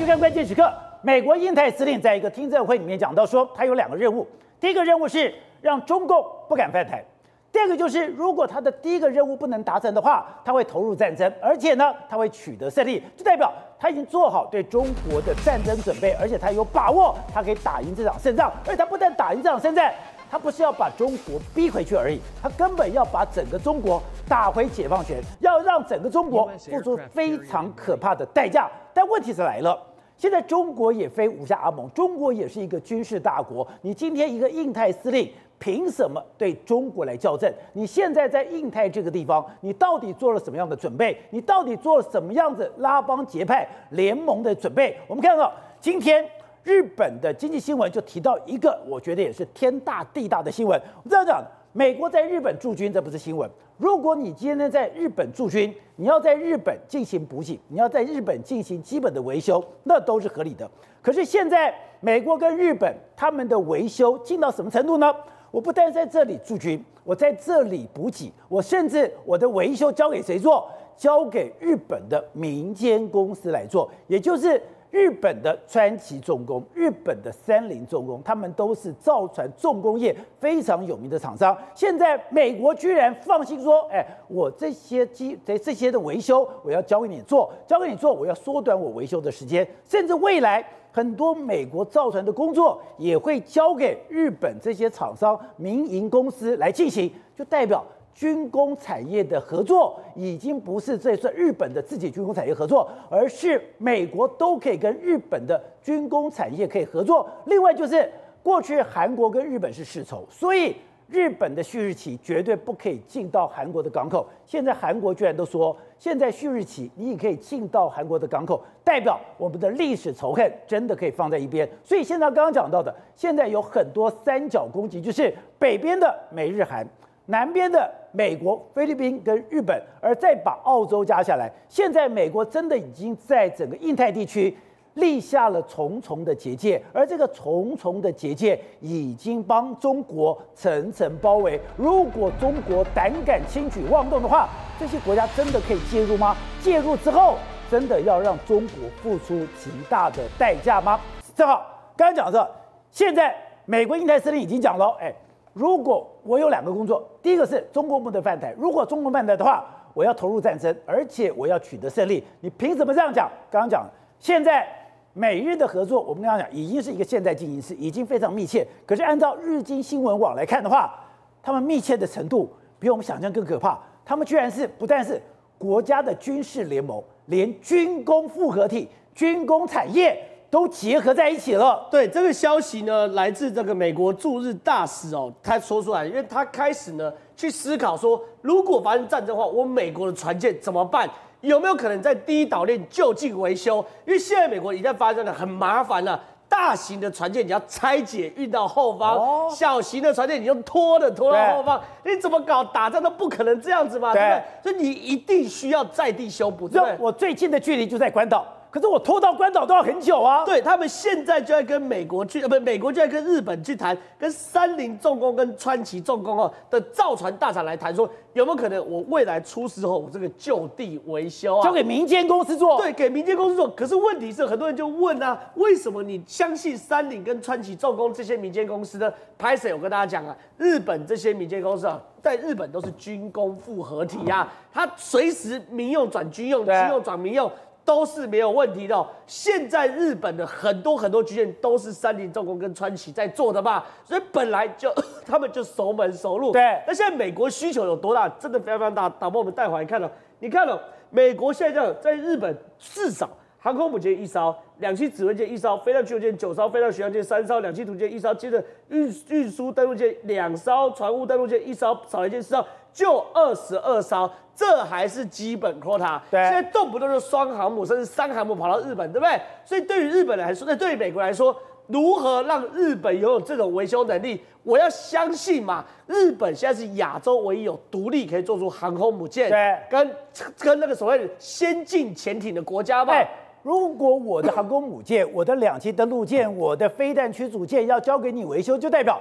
看关键时刻，美国印太司令在一个听证会里面讲到说，他有2个任务。第一个任务是让中共不敢犯台，第二个就是如果他的第一个任务不能达成的话，他会投入战争，而且呢，他会取得胜利，就代表他已经做好对中国的战争准备，而且他有把握，他可以打赢这场胜仗。而且他不但打赢这场胜战，他不是要把中国逼回去而已，他根本要把整个中国打回解放权，要让整个中国付出非常可怕的代价。但问题是来了。现在中国也非无下阿蒙，中国也是一个军事大国。你今天一个印太司令，凭什么对中国来校正？你现在在印太这个地方，你到底做了什么样的准备？你到底做了什么样子拉帮结派联盟的准备？我们看到今天日本的经济新闻就提到一个，我觉得也是天大地大的新闻。我这样讲，美国在日本驻军，这不是新闻。如果你今天在日本驻军，你要在日本进行补给，你要在日本进行基本的维修，那都是合理的。可是现在美国跟日本他们的维修进到什么程度呢？我不但在这里驻军，我在这里补给，我甚至我的维修交给谁做？交给日本的民间公司来做，也就是日本的川崎重工、日本的三菱重工，他们都是造船重工业非常有名的厂商。现在美国居然放心说：“我这些的维修，我要交给你做，我要缩短我维修的时间，甚至未来很多美国造船的工作也会交给日本这些厂商、民营公司来进行，就代表。”军工产业的合作已经不是这是日本的自己军工产业合作，而是美国都可以跟日本的军工产业可以合作。另外就是过去韩国跟日本是世仇，所以日本的旭日旗绝对不可以进到韩国的港口。现在韩国居然都说，现在旭日旗你也可以进到韩国的港口，代表我们的历史仇恨真的可以放在一边。所以现在刚刚讲到的，现在有很多三角攻击，就是北边的美日韩。南边的美国、菲律宾跟日本，而再把澳洲加下来，现在美国真的已经在整个印太地区立下了重重的结界，而这个重重的结界已经帮中国层层包围。如果中国胆敢轻举妄动的话，这些国家真的可以介入吗？介入之后，真的要让中国付出极大的代价吗？正好刚才讲的，现在美国印太司令已经讲了，如果我有2个工作，第一个是中国不能犯台，如果中国犯台的话，我要投入战争，而且我要取得胜利。你凭什么这样讲？刚刚讲，现在美日的合作，我们刚刚讲已经是一个现在进行式，已经非常密切。可是按照日经新闻网来看的话，他们密切的程度比我们想象更可怕。他们居然是不但是国家的军事联盟，连军工复合体、军工产业。都结合在一起了。 对，这个消息呢，来自这个美国驻日大使他说出来，因为他开始呢去思考说，如果发生战争的话，我美国的船舰怎么办？有没有可能在第一岛链就近维修？因为现在美国一旦发生了，很麻烦了。大型的船舰你要拆解运到后方，小型的船舰你用拖到后方，你怎么搞？打仗都不可能这样子嘛，对不对？所以你一定需要在地修补，对不对？ 我最近的距离就在关岛。可是我拖到关岛都要很久啊！ 对他们现在就在跟美国去，美国就在跟日本去谈，跟三菱重工跟川崎重工的造船大厂来谈，说有没有可能我未来出事后，我这个就地维修啊， 交给民间公司做？ 对，给民间公司做。可是问题是，很多人就问啊，为什么你相信三菱跟川崎重工这些民间公司呢？拍谁？我跟大家讲啊，日本这些民间公司啊，在日本都是军工复合体啊，它随时民用转军用，军用转民用。都是没有问题的。现在日本的很多军舰都是三菱重工跟川崎在做的嘛，所以本来就他们就熟门熟路。 对， 那现在美国需求有多大？真的非常非常大。打包我们带回来看了，你看了美国现在这样，在日本至少航空母舰1艘，2栖指挥舰1艘，飞弹驱逐舰9艘，飞弹巡洋舰3艘，2栖突击舰1艘，接着运输登陆舰2艘，船坞登陆舰1艘，扫雷舰4艘，就22艘。这还是基本 quota， 现在动不动就双航母甚至3航母跑到日本，对不对？所以对于日本来说，对于美国来说，如何让日本拥有这种维修能力？我要相信嘛，日本现在是亚洲唯一有独立可以做出航空母舰，跟那个所谓的先进潜艇的国家嘛。 如果我的航空母舰、我的2栖登陆舰、我的飞弹驱逐舰要交给你维修，就代表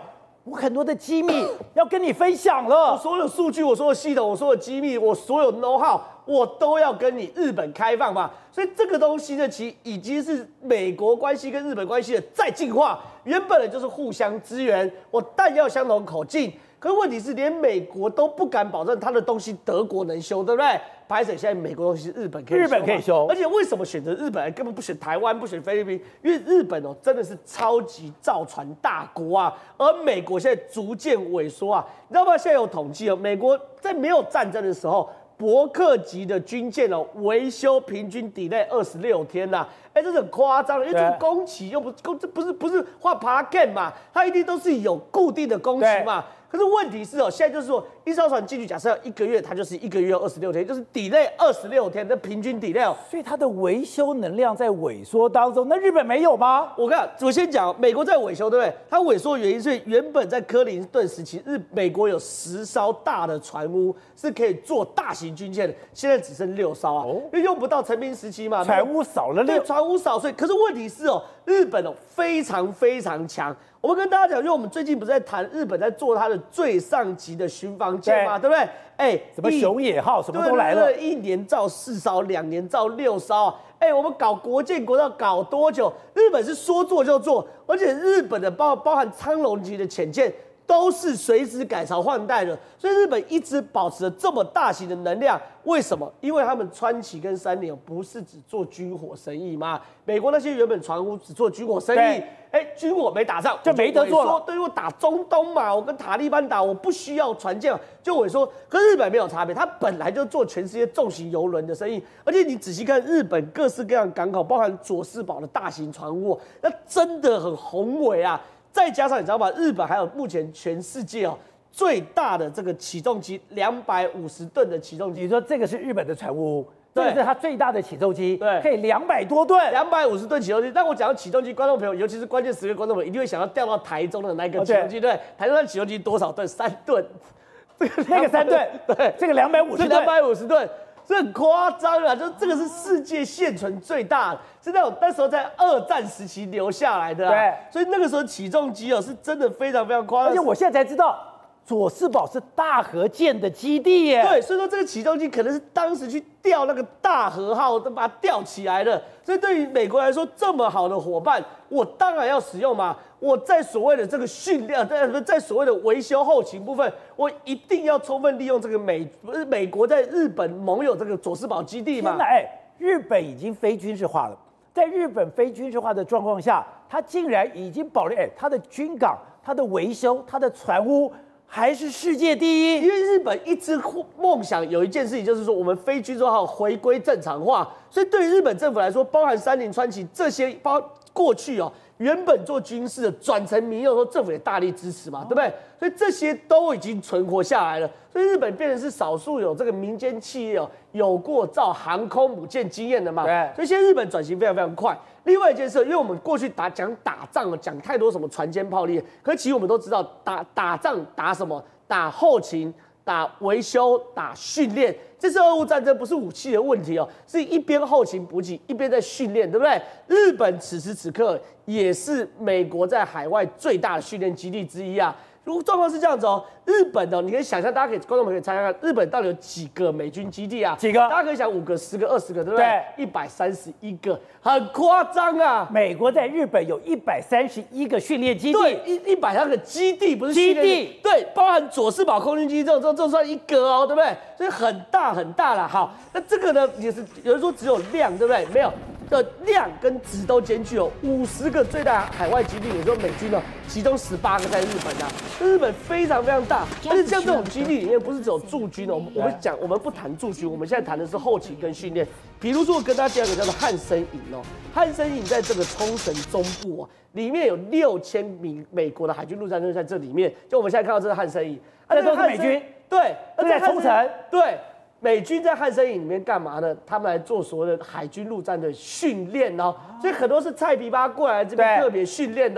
我很多的机密要跟你分享我了。 所有的数据，我所有系统，我所有机密，我所有 know how，我都要跟你日本开放嘛。所以这个东西呢，其实已经是美国关系跟日本关系的再进化。原本的就是互相支援，我弹药相同口径。可是问题是，连美国都不敢保证他的东西德国能修，对不对？拍摄现在美国东西是日本可以修， 日本可以修， 而且为什么选择日本，根本不选台湾，不选菲律宾？因为日本真的是超级造船大国啊，而美国现在逐渐萎缩啊，你知道吗？现在有统计美国在没有战争的时候，伯克级的军舰维修平均 delay 26天呐，这是很夸张的，因为这个工期又这不是画 paragon 嘛，它一定都是有固定的工期嘛。可是问题是现在就是说，一艘船进去，假设要1个月，它就是1个月要26天，就是 delay 26天的平均 delay。 所以它的维修能量在萎缩当中。那日本没有吗？ 我先讲，美国在萎缩，对不对？它萎缩的原因是原本在克林顿时期，美国有10艘大的船坞是可以做大型军舰的，现在只剩6艘啊，因为用不到成兵时期嘛， 船坞少了对，船坞少，所以可是问题是日本非常非常强。我们跟大家讲，因为我们最近不是在谈日本在做它的最上级的巡防舰嘛，对不对？ 什么熊野号什么都来了， 对，1年造4艘，2年造6艘。我们搞国建国造搞多久？日本是说做就做，而且日本的包含苍龙级的潜舰都是随时改朝换代的，所以日本一直保持着这么大型的能量。为什么？因为他们川崎跟三菱不是只做军火生意吗？美国那些原本船坞只做军火生意，军火没打仗就没得做了。 对，我打中东嘛，我跟塔利班打，我不需要船舰，就萎缩。可是日本没有差别，它本来就做全世界重型邮轮的生意，而且你仔细看日本各式各样的港口，包含佐世保的大型船坞，那真的很宏伟啊。再加上你知道吗？日本还有目前全世界最大的这个起重机，250吨的起重机。 你说这个是日本的船坞，这个是它最大的起重机， 对， 可以200多吨 ，250吨起重机。但我讲到起重机，观众朋友，尤其是关键时刻观众朋友，一定会想要调到台中的那个起重机，对，台中的起重机多少吨？3吨， 那个3吨，对，这个250吨 ，250吨。这很夸张啊！就这个是世界现存最大的，是那时候在2战时期留下来的啊。 对， 所以那个时候起重机是真的非常非常夸张。 而且我现在才知道，佐世保是大和舰的基地耶。 对，所以说这个起重机可能是当时去吊那个大和号，都把它吊起来的。所以对于美国来说，这么好的伙伴，我当然要使用嘛。我在所谓的这个训练，在所谓的维修后勤部分，我一定要充分利用这个美国在日本盟友这个佐世保基地嘛。 天哪，日本已经非军事化了，在日本非军事化的状况下，它竟然已经保留它的军港、它的维修、它的船坞还是世界第一。 因为日本一直梦想有一件事情，就是说我们非军事化回归正常化，所以对于日本政府来说，包含三菱、川崎这些，包括过去原本做军事的转成民用，说政府也大力支持嘛，对不对？所以这些都已经存活下来了。所以日本变成是少数有这个民间企业有过造航空母舰经验的嘛。 对。 所以现在日本转型非常非常快。另外一件事，因为我们过去打仗讲太多什么船坚炮利，可是其实我们都知道打仗打什么？打后勤。打维修、打训练，这次俄乌战争不是武器的问题是一边后勤补给，一边在训练，对不对？日本此时此刻也是美国在海外最大的训练基地之一啊。如果状况是这样子日本你可以想象，大家观众们可以猜猜看，日本到底有几个美军基地啊？ 几个？ 大家可以想5个、10个、20个，对不对？131个，很夸张啊！ 美国在日本有131个训练基地， 对，130个基地，不是训练基地，对，包含佐世保空军基地这算一个对不对？所以很大很大了。好，那这个呢，也是有人说只有量，对不对？没有。的量跟值都兼具50个最大海外基地，也就是美军其中18个在日本啊，日本非常非常大。而且像这种基地里面不是只有驻军我们不谈驻军，我们现在谈的是后勤跟训练。比如说我跟大家讲一个叫做汉森营汉森营在这个冲绳中部里面有6000名美国的海军陆战队在这里面，就我们现在看到这是汉森营， 这都是美军， 对， 在冲绳， 对。美军在汉森营里面干嘛呢？他们来做所谓的海军陆战的训练所以很多是菜皮巴过来这边特别训练的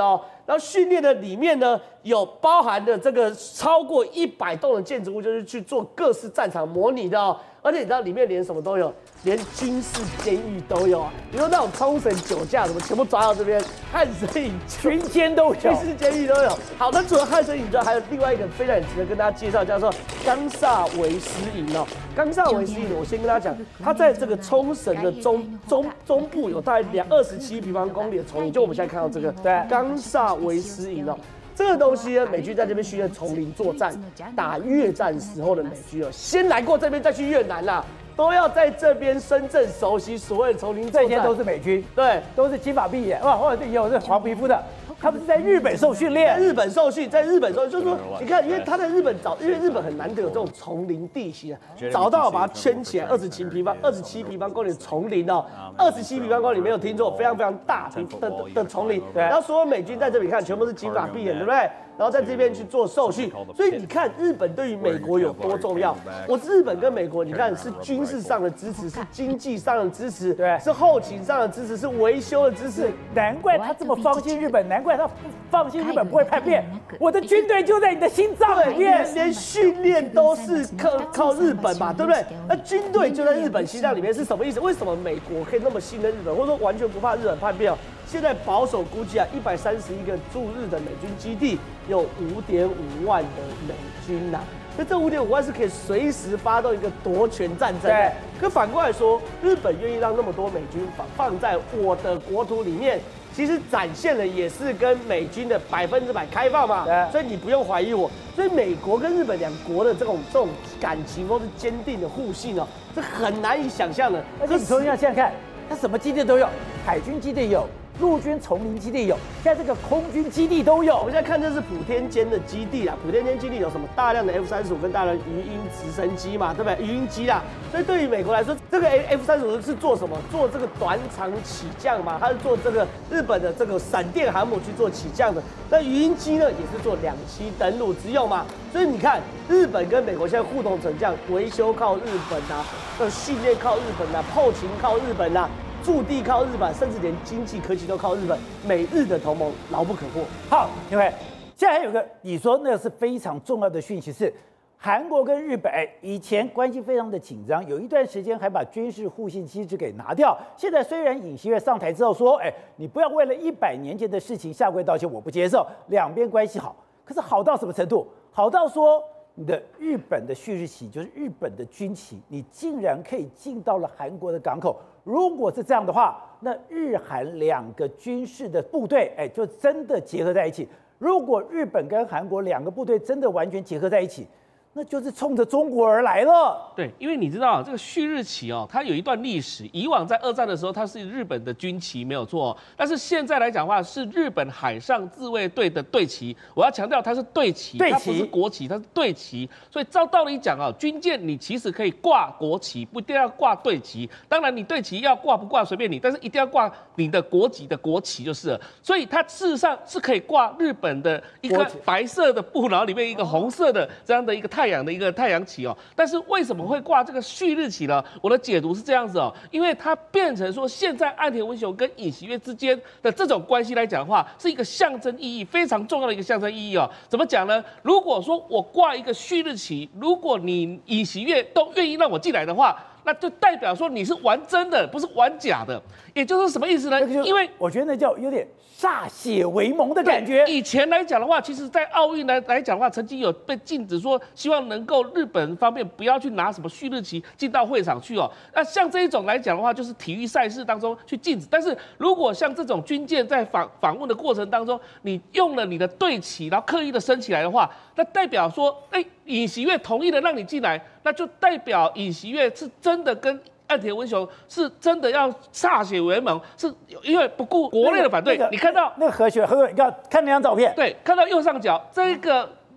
然后训练的里面呢，有包含的这个超过100栋的建筑物，就是去做各式战场模拟的哦。而且你知道里面连什么都有，连军事监狱都有啊！你说那种冲绳酒驾什么，全部抓到这边，汉神营军监都有， 军事监狱都有。好，那除了汉神营之外，还有另外一个非常值得跟大家介绍，叫做冈萨维斯营哦。冈萨维斯营，我先跟大家讲，它在这个冲绳的中部有大概27平方公里的丛林，就我们现在看到这个冈萨维斯营哦。这个东西呢，美军在这边训练丛林作战，打越战时候的美军哦，先来过这边再去越南啦，都要在这边深圳熟悉所谓的丛林作战。 这些都是美军， 对， 都是金发碧眼，哇，或者有是黄皮肤的，他们是在日本受训练， 在日本受训，就是说，你看，因为他在日本因为日本很难得有这种丛林地形啊，找到把它圈起来27平方公里的丛林哦，27平方公里没有听错，非常非常大的丛林。然后所有美军在这里看，全部是金发碧眼，对不对？然后在这边去做受训，所以你看日本对于美国有多重要。日本跟美国，你看是军事上的支持，是经济上的支持， 对， 是后勤上的支持，是维修的支持。 难怪他这么放心日本，难怪他放心日本不会叛变。我的军队就在你的心脏里面， 连训练都是靠日本嘛，对不对？那军队就在日本心脏里面是什么意思？为什么美国可以那么信任日本，或者说完全不怕日本叛变？现在保守估计啊，131个驻日的美军基地有5.5万的美军呐。那这5.5万是可以随时发动一个夺权战争的。可反过来说，日本愿意让那么多美军放在我的国土里面，其实展现的也是跟美军的100%开放嘛。所以你不用怀疑我。所以美国跟日本两国的这种感情都是坚定的互信哦，这很难以想象的。 而且你同样想想看，它什么基地都有，海军基地有。陆军丛林基地有，现在这个空军基地都有。 我们现在看这是普天间的基地啦，普天间基地有什么？大量的 F-35跟大量的鱼鹰直升机嘛，对不对？鱼鹰机啦。所以对于美国来说，这个 F-35是做什么？做这个短场起降嘛，它是做这个日本的这个闪电航母去做起降的。那鱼鹰机呢，也是做2栖登陆之用嘛。所以你看，日本跟美国现在互动成这样，维修靠日本啊，训练靠日本啊，后勤靠日本啊。驻地靠日本，甚至连经济科技都靠日本，美日的同盟牢不可破。 好，因为现在还有个你说那个是非常重要的讯息是，韩国跟日本以前关系非常的紧张，有一段时间还把军事互信机制给拿掉。现在虽然尹锡悦上台之后说，你不要为了100年前的事情下跪道歉，我不接受，两边关系好，可是好到什么程度？好到说你的日本的旭日旗，就是日本的军旗，你竟然可以进到了韩国的港口。如果是这样的话，那日韩2个军事的部队，就真的结合在一起。如果日本跟韩国2个部队真的完全结合在一起，那就是冲着中国而来了。 对，因为你知道这个旭日旗哦，它有一段历史。以往在2战的时候，它是日本的军旗，没有错。但是现在来讲的话，是日本海上自卫队的队旗。我要强调，它是队旗，它不是国旗，它是队旗。所以照道理讲啊，军舰你其实可以挂国旗，不一定要挂队旗。当然，你队旗要挂不挂随便你，但是一定要挂你的国籍的国旗就是了。所以它事实上是可以挂日本的一个白色的布，然后里面一个红色的这样的一个太阳的一个太阳旗哦，但是为什么会挂这个旭日旗呢？我的解读是这样子哦，因为它变成说现在岸田文雄跟尹锡悦之间的这种关系来讲的话，是一个象征意义非常重要的一个象征意义哦。怎么讲呢？如果说我挂一个旭日旗，如果你尹锡悦都愿意让我进来的话，那就代表说你是玩真的，不是玩假的。也就是什么意思呢？因为我觉得那叫有点歃血为盟的感觉。 以前来讲的话，其实在奥运来讲的话，曾经有被禁止说，希望能够日本方面不要去拿什么旭日旗进到会场去哦。那像这一种来讲的话，就是体育赛事当中去禁止。但是如果像这种军舰在访问的过程当中，你用了你的队旗，然后刻意的升起来的话，那代表说，尹锡悦同意了让你进来，那就代表尹锡悦是真的跟岸田文雄是真的要歃血为盟，是因为不顾国内的反对。你看到那个何雪，你看那张照片， 对，看到右上角这个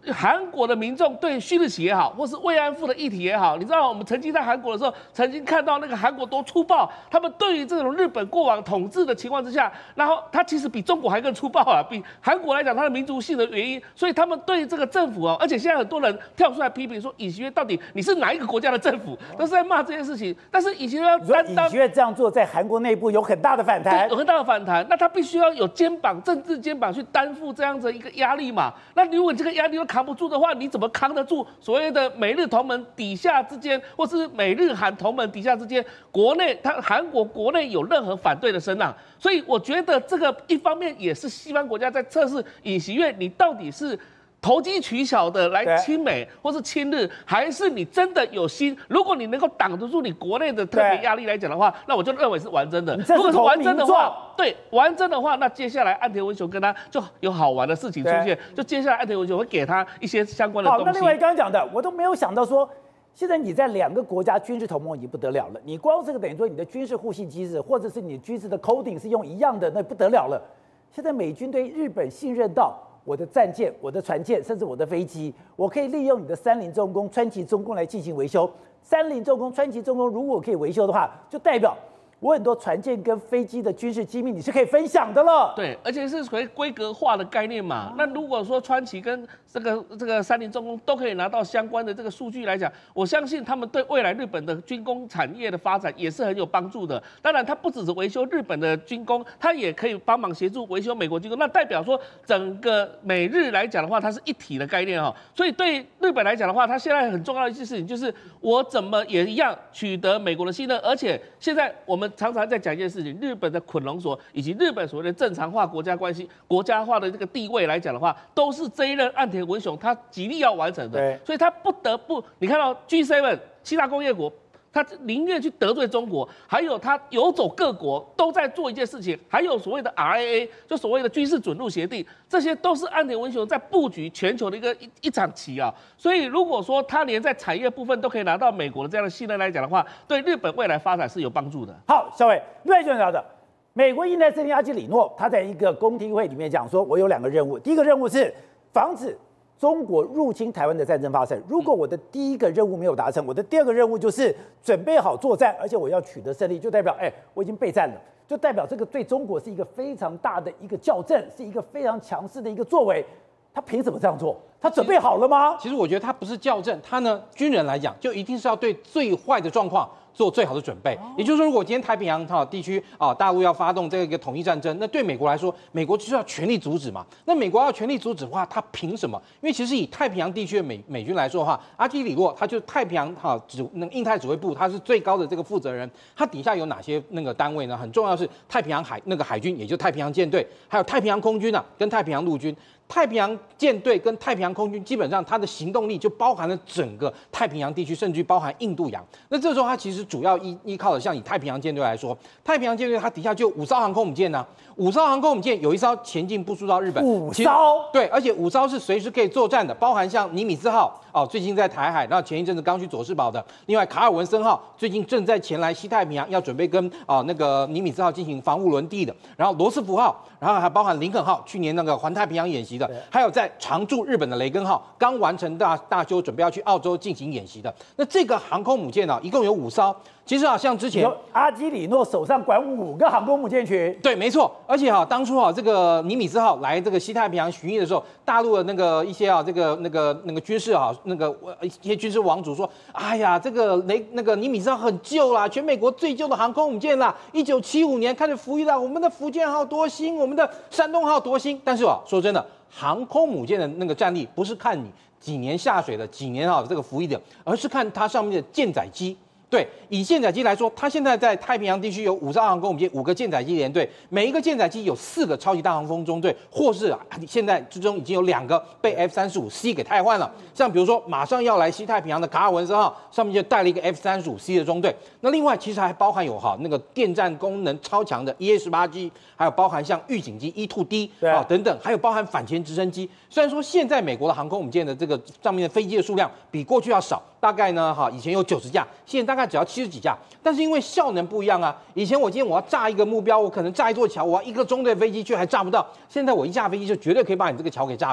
韩国的民众对旭日旗也好，或是慰安妇的议题也好，你知道我们曾经在韩国的时候，曾经看到那个韩国多粗暴，他们对于这种日本过往统治的情况之下，然后他其实比中国还更粗暴啊，比韩国来讲，它的民族性的原因，所以他们对这个政府而且现在很多人跳出来批评说，尹锡悦到底你是哪一个国家的政府，都是在骂这件事情。但是尹锡悦要担当， 尹锡悦这样做在韩国内部有很大的反弹， 有很大的反弹，那他必须要有肩膀，政治肩膀去担负这样子一个压力嘛。那如果你这个压力都扛不住的话，你怎么扛得住所谓的美日同盟底下之间，或是美日韩同盟底下之间，国内韩国国内有任何反对的声浪？所以我觉得这个一方面也是西方国家在测试尹锡悦，你到底是投机取巧的来亲美或是亲日，还是你真的有心？如果你能够挡得住你国内的特别压力来讲的话，那我就认为是玩真的。如果是玩真的话，对，玩真的话，那接下来岸田文雄跟他就有好玩的事情出现，就接下来岸田文雄会给他一些相关的东西。 好，那另外刚刚讲的，我都没有想到说，现在你在2个国家军事同盟已经不得了了，你光这个等于说你的军事互信机制，或者是你军事的 coding 是用一样的，那不得了了。现在美军对日本信任到，我的战舰、我的船舰，甚至我的飞机，我可以利用你的三菱重工、川崎重工来进行维修。三菱重工、川崎重工如果可以维修的话，就代表我很多船舰跟飞机的军事机密你是可以分享的了。 对，而且是属于规格化的概念嘛。那如果说川崎跟这个三菱重工都可以拿到相关的这个数据来讲，我相信他们对未来日本的军工产业的发展也是很有帮助的。当然，它不只是维修日本的军工，它也可以帮忙协助维修美国军工。那代表说整个美日来讲的话，它是一体的概念哈。所以对日本来讲的话，它现在很重要的一件事情就是我怎么也一样取得美国的信任，而且现在我们常常在讲一件事情，日本的捆龙锁以及日本所谓的正常化国家关系、国家化的这个地位来讲的话，都是这一任岸田文雄他极力要完成的，所以他不得不，你看到 G7 7大工业国，他宁愿去得罪中国，还有他游走各国都在做一件事情，还有所谓的 RAA， 就所谓的军事准入协定，这些都是岸田文雄在布局全球的一场棋啊。所以如果说他连在产业部分都可以拿到美国的这样的信任来讲的话，对日本未来发展是有帮助的。 好，小伟，另外重要的，美国印太司令阿基里诺他在一个公听会里面讲说，我有2个任务，第一个任务是防止中国入侵台湾的战争发生。如果我的第一个任务没有达成，我的第2个任务就是准备好作战，而且我要取得胜利，就代表我已经备战了，就代表这个对中国是一个非常大的一个校正，是一个非常强势的一个作为。他凭什么这样做？他准备好了吗？ 其实我觉得他不是校正，他呢，军人来讲就一定是要对最坏的状况做最好的准备。也就是说，如果今天太平洋地区大陆要发动这个统一战争，那对美国来说，美国就是要全力阻止嘛。那美国要全力阻止的话，他凭什么？因为其实以太平洋地区的美军来说的话，阿基里诺他就是太平洋印太指挥部，他是最高的这个负责人。他底下有哪些那个单位呢？很重要的是太平洋海军，也就是太平洋舰队，还有太平洋空军跟太平洋陆军。太平洋舰队跟太平洋空军基本上它的行动力就包含了整个太平洋地区，甚至包含印度洋。那这时候它其实主要依靠的，像以太平洋舰队来说，太平洋舰队它底下就有5艘航空母舰呢，5艘航空母舰有1艘前进部署到日本 ，5艘对，而且5艘是随时可以作战的，包含像尼米兹号最近在台海，然后前一阵子刚去佐世保的，另外卡尔文森号最近正在前来西太平洋，要准备跟那个尼米兹号进行防务轮地的，然后罗斯福号，然后还包含林肯号去年那个环太平洋演习的，还有在常驻日本的雷根号刚完成大修，准备要去澳洲进行演习的。那这个航空母舰一共有5艘。其实像之前阿基里诺手上管5个航空母舰群， 对，没错。而且当初这个尼米兹号来这个西太平洋巡弋的时候，大陆的那个一些这个那个军事一些军事王主说，哎呀，这个尼米兹号很旧啦，全美国最旧的航空母舰啦，1975年开始服役的，我们的福建号多新，我们的山东号多新。但是说真的，航空母舰的那个战力不是看你几年下水的，几年这个服役的，而是看它上面的舰载机。对，以舰载机来说，它现在在太平洋地区有5艘航空母舰，5个舰载机联队，每一个舰载机有4个超级大黄蜂中队，或是现在之中已经有2个被 F-35C 给汰换了。像比如说马上要来西太平洋的卡尔文森号，上面就带了一个 F-35C 的中队。那另外其实还包含有那个电战功能超强的 EA-18G， 还有包含像预警机 E-2D 等等，还有包含反潜直升机。虽然说现在美国的航空母舰的这个上面的飞机的数量比过去要少，大概呢以前有90架，现在大概只要70几架，但是因为效能不一样啊，以前我今天我要炸一个目标，我可能炸一座桥，我要1个中队飞机去还炸不到，现在我一架飞机就绝对可以把你这个桥给炸毁。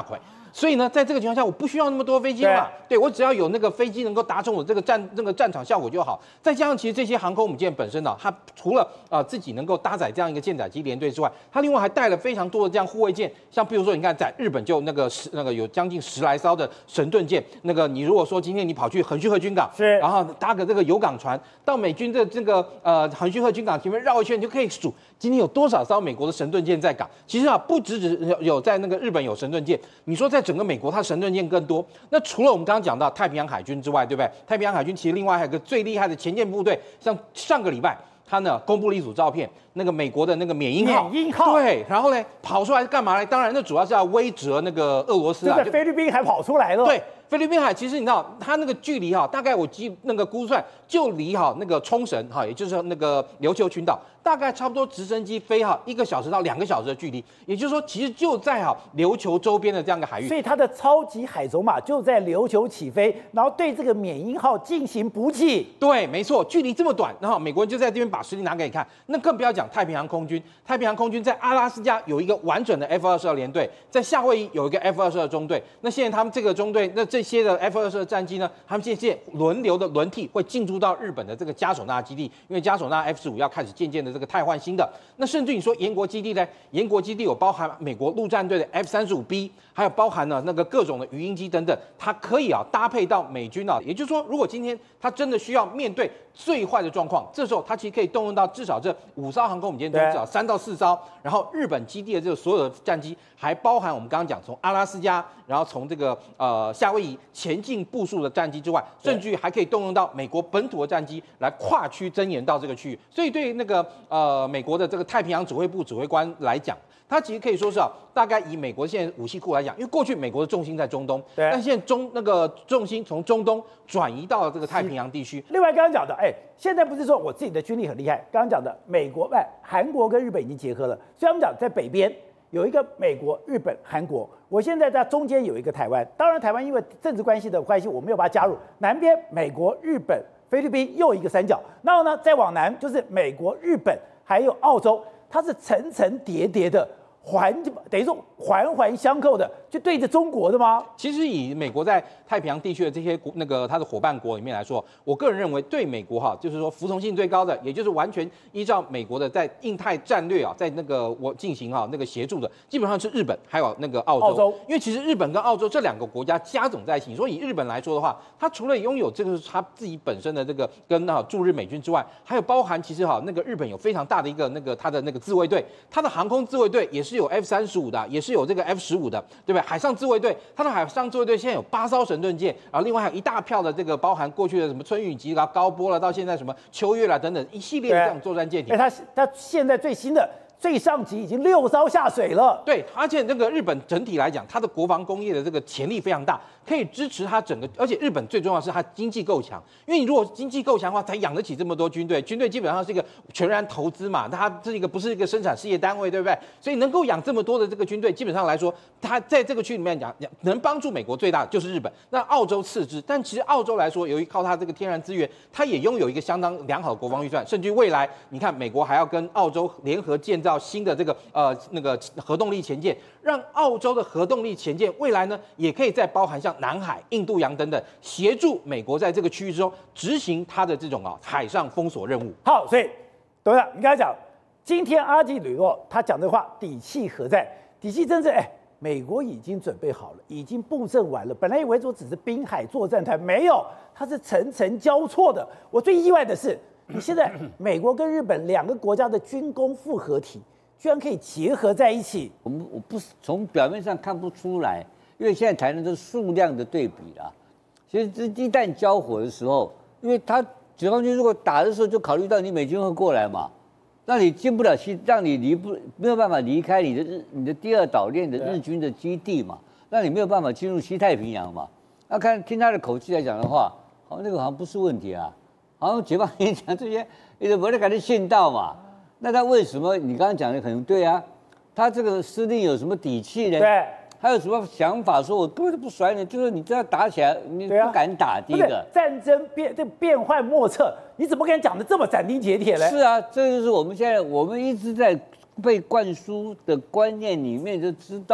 所以呢，在这个情况下，我不需要那么多飞机嘛，对我只要有那个飞机能够达成我这个战场效果就好。再加上其实这些航空母舰本身呢，它除了自己能够搭载这样一个舰载机联队之外，它另外还带了非常多的这样护卫舰，像比如说你看在日本就那个有将近10来艘的神盾舰，那个你如果说今天你跑去横须贺军港， 是， 然后搭个这个油港船到美军的这个横须贺军港前面绕一圈，你就可以数今天有多少艘美国的神盾舰在港。其实啊，不只有在那个日本有神盾舰，你说在整个美国它神盾舰更多。那除了我们刚刚讲到太平洋海军之外，对不对？太平洋海军其实另外还有个最厉害的前舰部队，像上个礼拜他呢公布了一组照片，那个美国的那个缅因号，对，然后呢跑出来干嘛呢？当然那主要是要威慑那个俄罗斯啊， 就在菲律宾还跑出来了， 对。菲律宾海其实你知道，它那个距离哈，大概我那个估算就离哈那个冲绳哈，也就是那个琉球群岛，大概差不多直升机飞哈1个小时到2个小时的距离，也就是说，其实就在哈琉球周边的这样一个海域。 所以它的超级海走马就在琉球起飞，然后对这个缅因号进行补给。 对，没错，距离这么短，然后美国人就在这边把实力拿给你看。那更不要讲太平洋空军，太平洋空军在阿拉斯加有一个完整的 F-22联队，在夏威夷有一个 F-22中队。那现在他们这个中队，那这些的 F-22战机呢，他们现在轮流的轮替会进驻到日本的这个嘉手纳基地，因为嘉手纳 F-15要开始渐渐的这个汰换新的。那甚至你说延国基地呢？延国基地有包含美国陆战队的 F-35B， 还有包含了那个各种的鱼鹰机等等，它可以搭配到美军啊。也就是说，如果今天它真的需要面对最坏的状况，这时候它其实可以动用到至少这5艘航空母舰中至少3到4艘，然后日本基地的这个所有的战机，还包含我们刚刚讲从阿拉斯加，然后从这个夏威夷前进部署的战机之外，甚至于还可以动用到美国本土的战机来跨区增援到这个区域。所以对于那个美国的这个太平洋指挥部指挥官来讲，它其实可以说是大概以美国现在武器库来讲，因为过去美国的重心在中东，但现在那个重心从中东转移到了这个太平洋地区。 另外刚刚讲的，现在不是说我自己的军力很厉害，刚刚讲的美国、韩国跟日本已经结合了，所以他们讲在北边有一个美国、日本、韩国，我现在在中间有一个台湾，当然台湾因为政治关系的关系，我没有把它加入。南边美国、日本、菲律宾又一个三角，然后呢再往南就是美国、日本还有澳洲，它是层层叠叠的。等于说环环相扣的，就对着中国的吗？ 其实以美国在太平洋地区的这些它的伙伴国里面来说，我个人认为对美国就是说服从性最高的，也就是完全依照美国的在印太战略在那个我进行那个协助的，基本上是日本还有那个澳洲。因为其实日本跟澳洲这2个国家加总在一起，你说以日本来说的话，它除了拥有这个它自己本身的这个跟驻日美军之外，还有包含其实那个日本有非常大的一个它的那个自卫队，它的航空自卫队也是有 F-35的，也是有这个 F-15的，对不对？海上自卫队，它的海上自卫队现在有8艘神盾舰，然后另外还有一大票的这个包含过去的什么春雨级啦、高波啦，到现在什么秋月啦等等一系列的这种作战舰艇。 它现在最新的最上级已经6艘下水了。 对，而且这个日本整体来讲，它的国防工业的这个潜力非常大，可以支持它整个。而且日本最重要的是它经济够强，因为你如果经济够强的话，才养得起这么多军队。军队基本上是一个全然投资嘛，它是一个不是一个生产事业单位，对不对？所以能够养这么多的这个军队，基本上来说，它在这个区里面讲能帮助美国最大的就是日本，那澳洲次之。但其实澳洲来说，由于靠它这个天然资源，它也拥有一个相当良好的国防预算，甚至未来你看美国还要跟澳洲联合建造新的这个那个核动力潜舰，让澳洲的核动力潜舰未来呢也可以再包含像南海、印度洋等等，协助美国在这个区域中执行它的这种海上封锁任务。 好，所以董事长，你刚才讲，今天阿基里诺他讲的话底气何在？底气真正美国已经准备好了，已经布阵完了。本来以为说只是滨海作战团，没有，它是层层交错的。我最意外的是，你现在美国跟日本2个国家的军工复合体，居然可以结合在一起。 我不是从表面上看不出来，因为现在谈的是数量的对比啦。其实一旦交火的时候，因为他解放军如果打的时候就考虑到你美军会过来嘛，那你进不了让你没有办法离开你的第2岛链的日军的基地嘛，那你没有办法进入西太平洋嘛。那听他的口气来讲的话，好像那个好像不是问题啊，好像解放军讲这些，你怎么感觉信道嘛？那他为什么你刚刚讲的很对啊？他这个司令有什么底气呢？ 对， 他有什么想法？说我根本就不甩你，就是你这样打起来，你不敢打。第一个战争变幻莫测，你怎么敢讲的这么斩钉截铁呢？ 是啊，这就是我们一直在被灌输的观念里面就知道，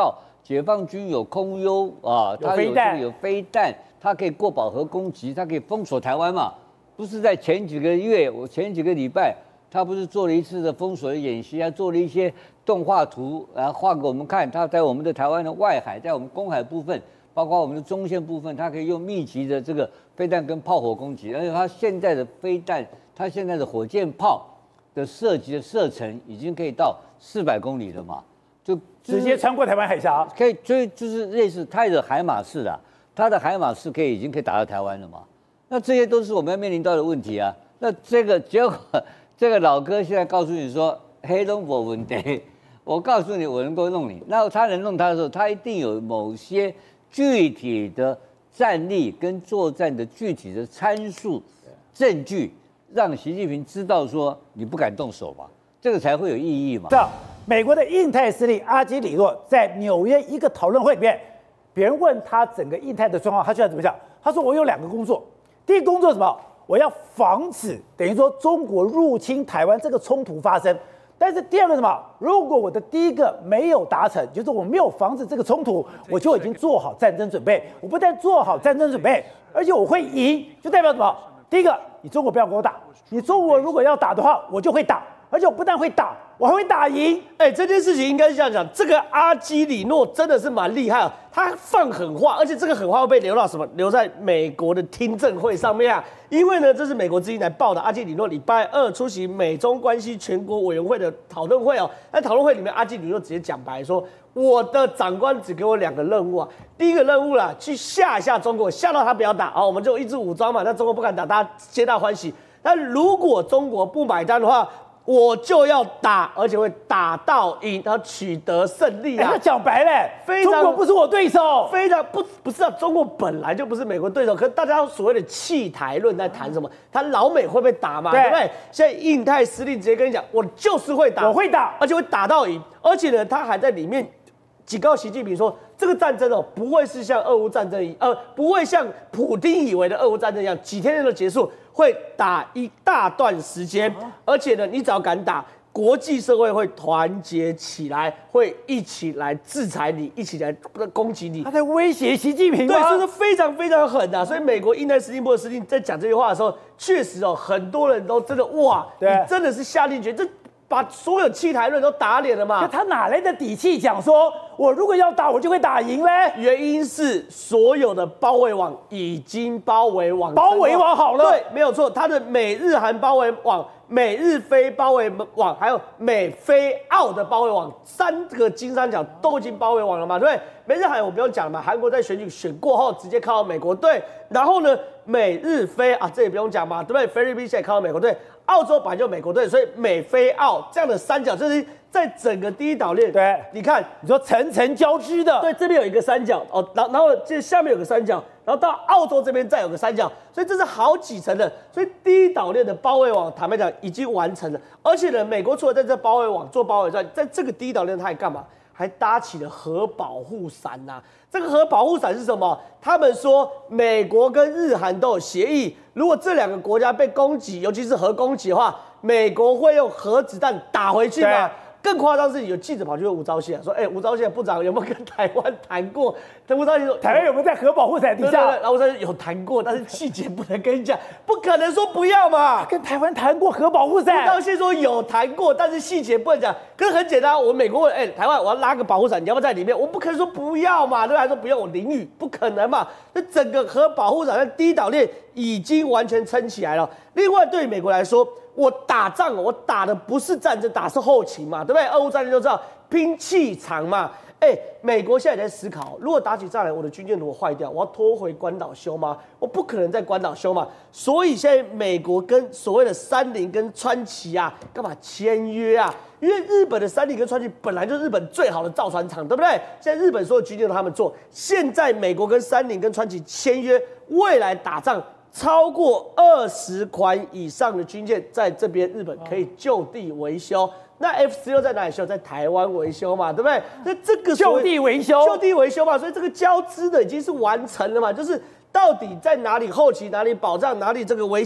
解放军有空优啊，它有飞弹，它可以过饱和攻击，它可以封锁台湾嘛？不是在前几个月，前几个礼拜，他不是做了一次的封锁的演习，还做了一些动画图，然后画给我们看。他在我们的台湾的外海，在我们公海部分，包括我们的中线部分，它可以用密集的这个飞弹跟炮火攻击。而且它现在的飞弹，它现在的火箭炮的射击的射程已经可以到400公里了嘛？就直接穿过台湾海峡， 可以，所以就是类似它的海马式啊，它的海马式已经可以打到台湾了嘛？那这些都是我们要面临到的问题啊。那这个结果，这个老哥现在告诉你说黑龙没问题，我告诉你我能够弄你。那他能弄他的时候，他一定有某些具体的战力跟作战的具体的参数、证据，让习近平知道说你不敢动手嘛，这个才会有意义嘛。 美国的印太司令阿基里诺在纽约一个讨论会里面，别人问他整个印太的状况，他现在怎么讲？他说我有2个工作。第一个工作是什么？我要防止等于说中国入侵台湾这个冲突发生。但是第二个是什么？如果我的第一个没有达成，就是我没有防止这个冲突，我就已经做好战争准备。我不但做好战争准备，而且我会赢，就代表什么？第一个，你中国不要跟我打，你中国如果要打的话，我就会打，而且我不但会打，我还会打赢。 这件事情应该是这样讲，这个阿基里诺真的是蛮厉害啊，他放狠话，而且这个狠话会被留到什么？留在美国的听证会上面啊。因为呢，这是美国之音来报的，阿基里诺礼拜2出席美中关系全国委员会的讨论会哦。在讨论会里面，阿基里诺直接讲白说，我的长官只给我2个任务啊。第一个任务啦，去吓一下中国，吓到他不要打啊，我们就一支武装嘛，那中国不敢打，大家皆大欢喜。但如果中国不买单的话，我就要打，而且会打到赢，然后取得胜利啊！ 他讲白了，中国不是我对手， 非常不是啊！中国本来就不是美国对手，可是大家所谓的弃台论在谈什么？他老美会被打嘛？对不对？现在印太司令直接跟你讲，我就是会打， 我会打， 而且会打到赢，而且呢，他还在里面警告习近平说，这个战争哦，不会是像俄乌战争不会像普丁以为的俄乌战争一样，几天就结束。会打一大段时间，而且呢，你只要敢打，国际社会会团结起来，会一起来制裁你，一起来攻击你。 他在威胁习近平吗？ 对，所以说非常非常狠啊！所以美国印太司令部的司令在讲这句话的时候，确实哦，很多人都真的哇，你真的是下定决心，这把所有弃台论都打脸了嘛？ 可他哪来的底气讲说，我如果要打，我就会打赢嘞？ 原因是所有的包围网已经包围网好了， 对，没有错，他的美日韩包围网、美日菲包围网，还有美菲澳的包围网，3个金三角都已经包围网了嘛？对不对？美日韩我不用讲了嘛，韩国在选举选过后直接靠到美国队，然后呢，美日菲啊，这也不用讲嘛，对不对？菲律宾现在靠到美国队。澳洲本来就美国队，所以美菲澳这样的三角，就是在整个第一岛链。 对， 你看， 你说层层交织的， 对，这边有一个三角哦，然后这下面有个三角，然后到澳洲这边再有个三角，所以这是好几层的。所以第一岛链的包围网，坦白讲已经完成了。而且呢，美国除了在这包围网做包围之外，在这个第一岛链它还干嘛？还搭起了核保护伞呐。这个核保护伞是什么？他们说美国跟日韩都有协议，如果这2个国家被攻击，尤其是核攻击的话，美国会用核子弹打回去嘛？更夸张是，有记者跑去问吴钊燮说：“吴钊燮部长有没有跟台湾谈过？”吴钊燮说：“ 台湾有没有在核保护伞底下？” 对，然后吴钊燮有谈过，但是细节不能跟你讲，不可能说不要嘛。 跟台湾谈过核保护伞， 吴钊燮说有谈过，但是细节不能讲。可是很简单，我美国问：“台湾我要拉个保护伞，你要不要在里面？”我不可能说不要嘛，对吧？还说不用，我淋雨，不可能嘛。那整个核保护伞在第一岛链已经完全撑起来了。另外，对于美国来说，我打仗，我打的不是战争，打的是后勤嘛，对不对？俄乌战争就知道拼气场嘛。美国现在也在思考，如果打起仗来，我的军舰如果坏掉，我要拖回关岛修吗？我不可能在关岛修嘛。所以现在美国跟所谓的三菱跟川崎啊，干嘛签约啊？因为日本的三菱跟川崎本来就是日本最好的造船厂，对不对？现在日本所有军舰都他们做，现在美国跟三菱跟川崎签约，未来打仗。超过20款以上的军舰在这边日本可以就地维修。那 F16在哪里修？在台湾维修嘛，对不对？那这个就地维修嘛，所以这个交织的已经是完成了嘛，就是到底在哪里后期、哪里保障、哪里这个维修，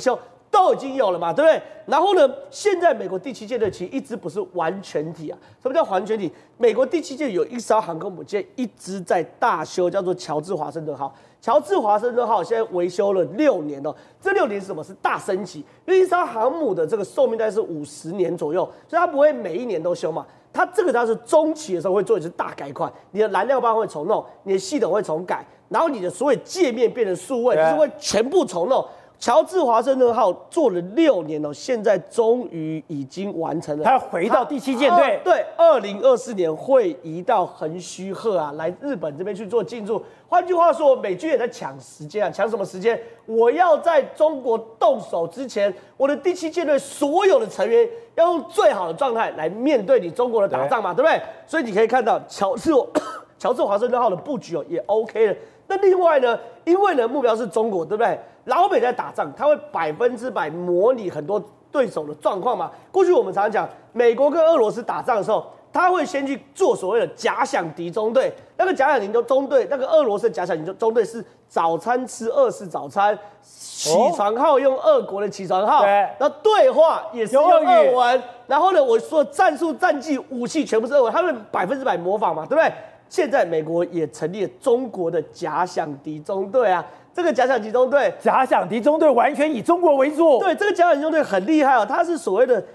都已经有了嘛，对不对？然后呢，现在美国第7舰队其实一直不是完全体啊。什么叫完全体？美国第7舰有一艘航空母舰一直在大修，叫做乔治华盛顿号。乔治华盛顿号现在维修了6年哦，这6年是什么？是大升级，因为一艘航母的这个寿命大概是50年左右，所以它不会每一年都修嘛。它是中期的时候会做一次大改款，你的燃料棒会重弄，你的系统会重改，然后你的所有界面变成数位，就是会全部重弄。乔治华盛顿号做了6年哦，现在终于已经完成了。 他回到第7舰队， 对，2024年会移到横须贺啊，来日本这边去做进驻。换句话说，美军也在抢时间啊，抢什么时间？我要在中国动手之前，我的第7舰队所有的成员要用最好的状态来面对你中国的打仗嘛，对不对？所以你可以看到乔治华盛顿号的布局哦也 OK 了。那另外呢，因为呢目标是中国，对不对？老美在打仗，他会100%模拟很多对手的状况嘛。过去我们常常讲，美国跟俄罗斯打仗的时候，他会先去做所谓的假想敌中队。那个假想敌中队，那个俄罗斯的假想敌中队是早餐吃俄式早餐，起床号用俄国的起床号，然后对话也是用俄文。然后呢，我说战术、战绩、武器全部是俄文，他们100%模仿嘛，对不对？现在美国也成立了中国的假想敌中队啊。这个假想敌中队， 假想敌中队完全以中国为主。 对，这个假想敌中队很厉害哦，它是所谓的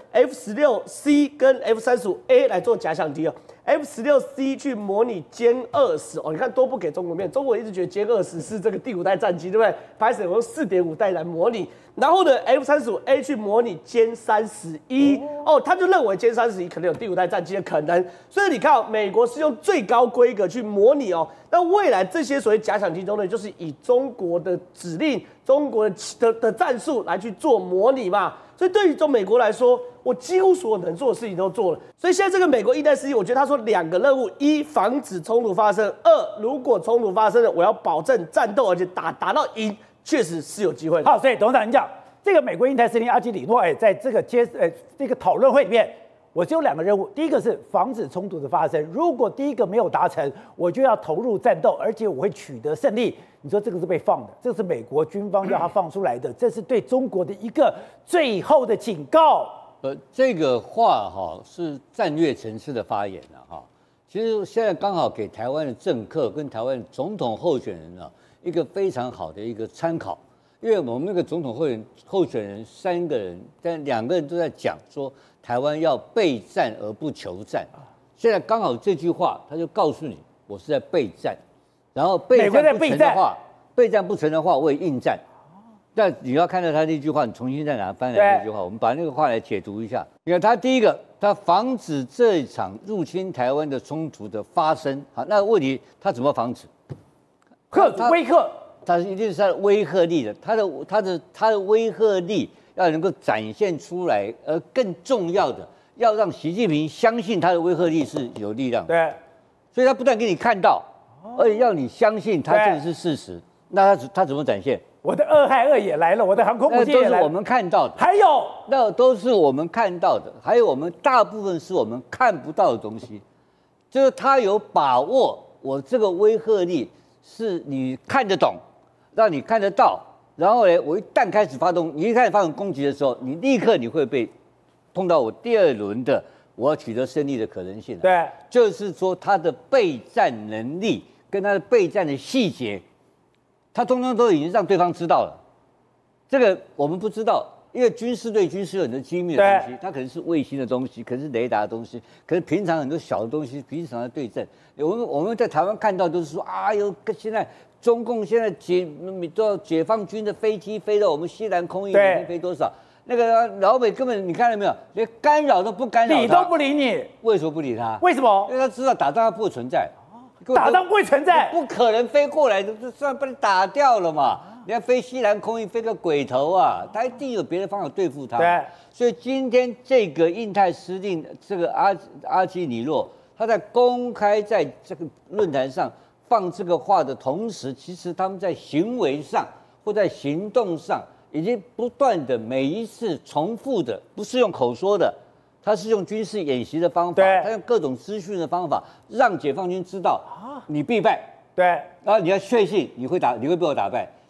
F-16C 跟 F-35A 来做假想敌哦。F-16C 去模拟歼20哦，你看都不给中国面，中国一直觉得歼20是这个第5代战机，对不对？拍摄用4.5代来模拟。然后呢 ，F-35A 去模拟歼31哦，他就认为歼31可能有第5代战机的可能，所以你看、哦，美国是用最高规格去模拟哦。那未来这些所谓假想敌中队，就是以中国的指令、中国的战术来去做模拟嘛。所以对于美国来说，我几乎所有能做的事情都做了。所以现在这个美国一代司令，我觉得他说2个任务：一，防止冲突发生；二，如果冲突发生了，我要保证战斗，而且打到赢。确实是有机会的。 好，所以董事长你讲，这个美国印太司令阿基里诺，在这个这个讨论会里面，我只有2个任务，第一个是防止冲突的发生，如果第一个没有达成，我就要投入战斗，而且我会取得胜利。你说这个是被放的，这是美国军方要他放出来的，这是对中国的一个最后的警告。 这个话是战略层次的发言了哈。其实现在刚好给台湾的政客跟台湾总统候选人一个非常好的一个参考，因为我们那个总统候选人3个人，但2个人都在讲说台湾要备战而不求战。现在刚好这句话，他就告诉你，我是在备战，然后备战不成的话，备战不成的话，我也应战。但你要看到他那句话，你重新再拿翻来那句话，我们把那个话来解读一下。你看他第一个，他防止这一场入侵台湾的冲突的发生。好，那问题他怎么防止？ 威吓， 他一定是他的威吓力的，他的威吓力要能够展现出来，而更重要的，要让习近平相信他的威吓力是有力量的。 对， 所以他不但给你看到，而且要你相信他这个是事实。那他怎么展现？ 我的2害2也来了，我的航空母舰也来了， 那都是我们看到的。 还有， 那都是我们看到的，还有我们大部分是我们看不到的东西，就是他有把握，我这个威吓力是你看得懂，让你看得到，然后呢，我一旦开始发动，你一开始发动攻击的时候，你立刻你会被碰到我第2轮的我要取得胜利的可能性。 对， 就是说他的备战能力跟他的备战的细节，他通通都已经让对方知道了。这个我们不知道，因为军事对军事有很多机密的东西，它可能是卫星的东西，可能是雷达的东西，可是平常很多小的东西，平常的对阵，我们在台湾看到都是说啊，现在中共现在解放军的飞机飞到我们西南空域，每天飞多少？那个老美根本你看到没有，连干扰都不干扰他， 理都不理你， 为什么不理他？ 为什么？ 因为他知道打仗它不会存在。 打仗不会存在， 不可能飞过来的，就算把你打掉了嘛。你要飞西南空域，飞个鬼头啊！他一定有别的方法对付他。 对， 所以今天这个印太司令这个阿基里诺，他在公开在这个论坛上放这个话的同时，其实他们在行为上或在行动上，已经不断的每一次重复的，不是用口说的。他是用军事演习的方法，他用各种资讯的方法，让解放军知道你必败， 对， 然后你要确信你会被我打败。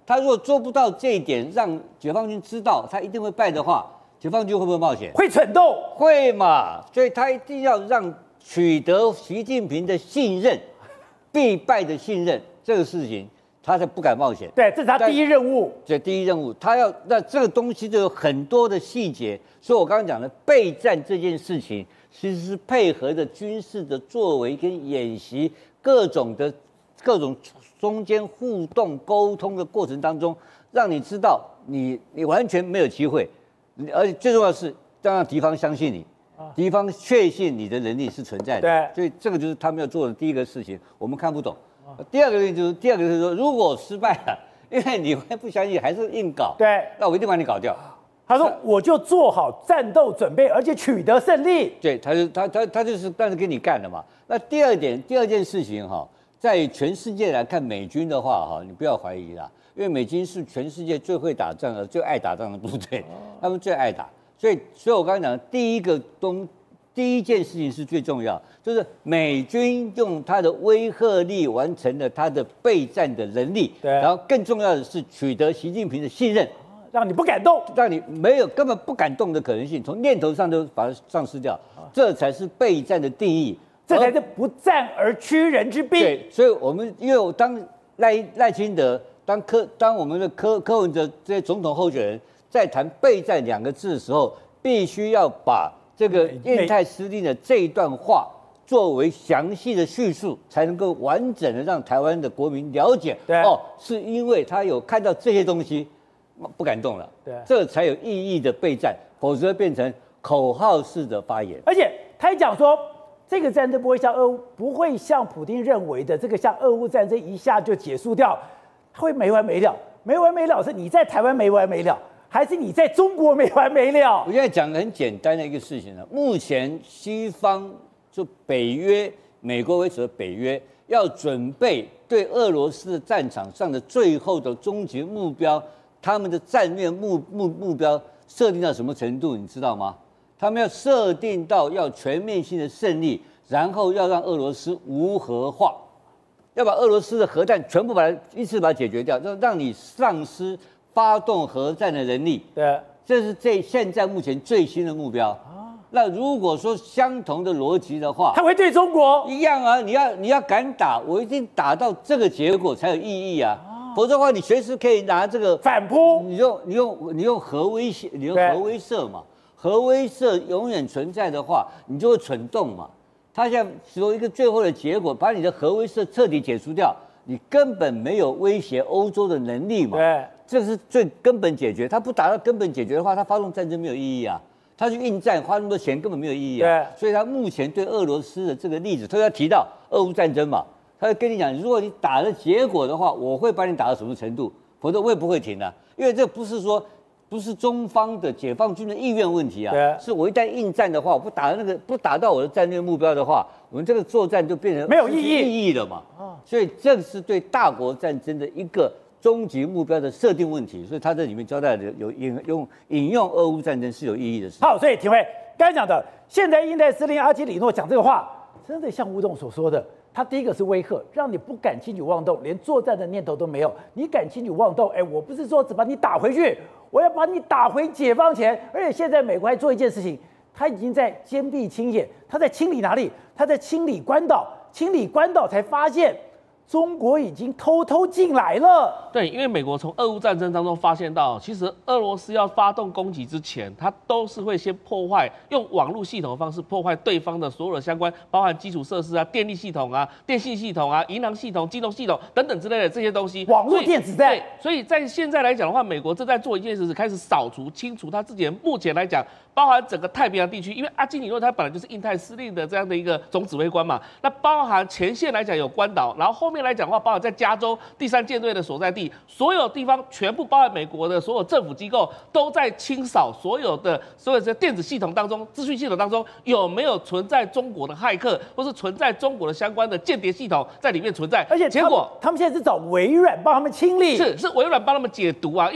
他如果做不到这一点，让解放军知道他一定会败的话，解放军会不会冒险？ 会蠢动， 会嘛？所以他一定要让取得习近平的信任，必败的信任这个事情，他才不敢冒险。 对，这是他第一任务。 这第一任务，他要那这个东西就有很多的细节，所以我刚刚讲的备战这件事情，其实是配合着军事的作为跟演习各种中间互动沟通的过程当中，让你知道你完全没有机会，而且最重要的是让敌方相信你。敌方确信你的能力是存在的， 对， 所以这个就是他们要做的第一个事情，我们看不懂。第二个就是说，如果失败了，因为你会不相信，还是硬搞， 对， 那我一定把你搞掉。 他说我就做好战斗准备，而且取得胜利。 对，他就是当然跟你干了嘛。那第二件事情哈，在全世界来看美军的话哈，你不要怀疑啦，因为美军是全世界最会打仗的、最爱打仗的部队，他们最爱打。所以我刚才讲的第一件事情是最重要，就是美军用他的威慑力完成了他的备战的能力， 对， 然后更重要的是取得习近平的信任， 让你不敢动， 让你根本不敢动的可能性，从念头上都把它丧失掉，这才是备战的定义， 这才是不战而屈人之兵。 对，所以因为当赖清德当我们的柯文哲这些总统候选人在谈备战2个字的时候，必须要把这个印太司令的这一段话作为详细的叙述，才能够完整的让台湾的国民了解。哦，是因为他有看到这些东西，不敢动了。 对， 这才有意义的备战，否则变成口号式的发言。 而且他也讲说，这个战争不会像普丁认为的这个像俄乌战争一下就结束掉，会没完没了。没完没了是你在台湾没完没了，还是你在中国没完没了？ 我现在讲个很简单的一个事情呢，目前西方就北约，美国为首的北约要准备对俄罗斯的战场上的最后的终极目标，他们的战略目标设定到什么程度，你知道吗？他们要设定到要全面性的胜利，然后要让俄罗斯无核化，要把俄罗斯的核弹全部一次把它解决掉，让你丧失发动核战的能力。 对， 这是现在目前最新的目标。那如果说相同的逻辑的话， 他会对中国一样啊！你要敢打，我一定打到这个结果才有意义啊！否则的话，你随时可以拿这个反扑， 你用核威胁，你用核威慑嘛，核威慑永远存在的话，你就会蠢动嘛。他现在说一个最后的结果，把你的核威慑彻底解除掉，你根本没有威胁欧洲的能力嘛。 对， 这是最根本解决。他不达到根本解决的话，他发动战争没有意义啊。他去应战花那么多钱根本没有意义啊。 对， 所以他目前对俄罗斯的这个例子，他要提到俄乌战争嘛，他会跟你讲，如果你打了结果的话，我会把你打到什么程度，否则我也不会停啊。因为这不是中方的解放军的意愿问题啊，是我一旦应战的话，我不打到我的战略目标的话，我们这个作战就变成没有意义了嘛。所以这是对大国战争的一个终极目标的设定问题，所以他这里面交代的有引用俄乌战争是有意义的事。 好，所以廷辉刚才讲的，现在印太司令阿基里诺讲这个话，真的像吴董所说的，他第一个是威吓，让你不敢轻举妄动，连作战的念头都没有。你敢轻举妄动，我不是说只把你打回去，我要把你打回解放前。而且现在美国还做一件事情，他已经在坚壁清野，他在清理哪里？他在清理关岛，清理关岛才发现中国已经偷进来了。 对，因为美国从俄乌战争当中发现到，其实俄罗斯要发动攻击之前，它都是会先破坏，用网络系统的方式破坏对方的所有的相关，包含基础设施啊、电力系统啊、电信系统啊、银行系统、金融系统等等之类的这些东西。 网络电子战。 对，所以在现在来讲的话，美国正在做一件事，开始扫除、清除他自己的目前来讲，包含整个太平洋地区，因为阿基里诺他本来就是印太司令的这样的一个总指挥官嘛，那包含前线来讲有关岛，然后后面来讲的话，包含在加州第3舰队的所在地，所有地方全部包含美国的所有政府机构都在清扫所有的电子系统当中、资讯系统当中有没有存在中国的骇客，或是存在中国的相关的间谍系统在里面存在， 而且结果他们现在是找微软帮他们清理， 是微软帮他们解读啊，因为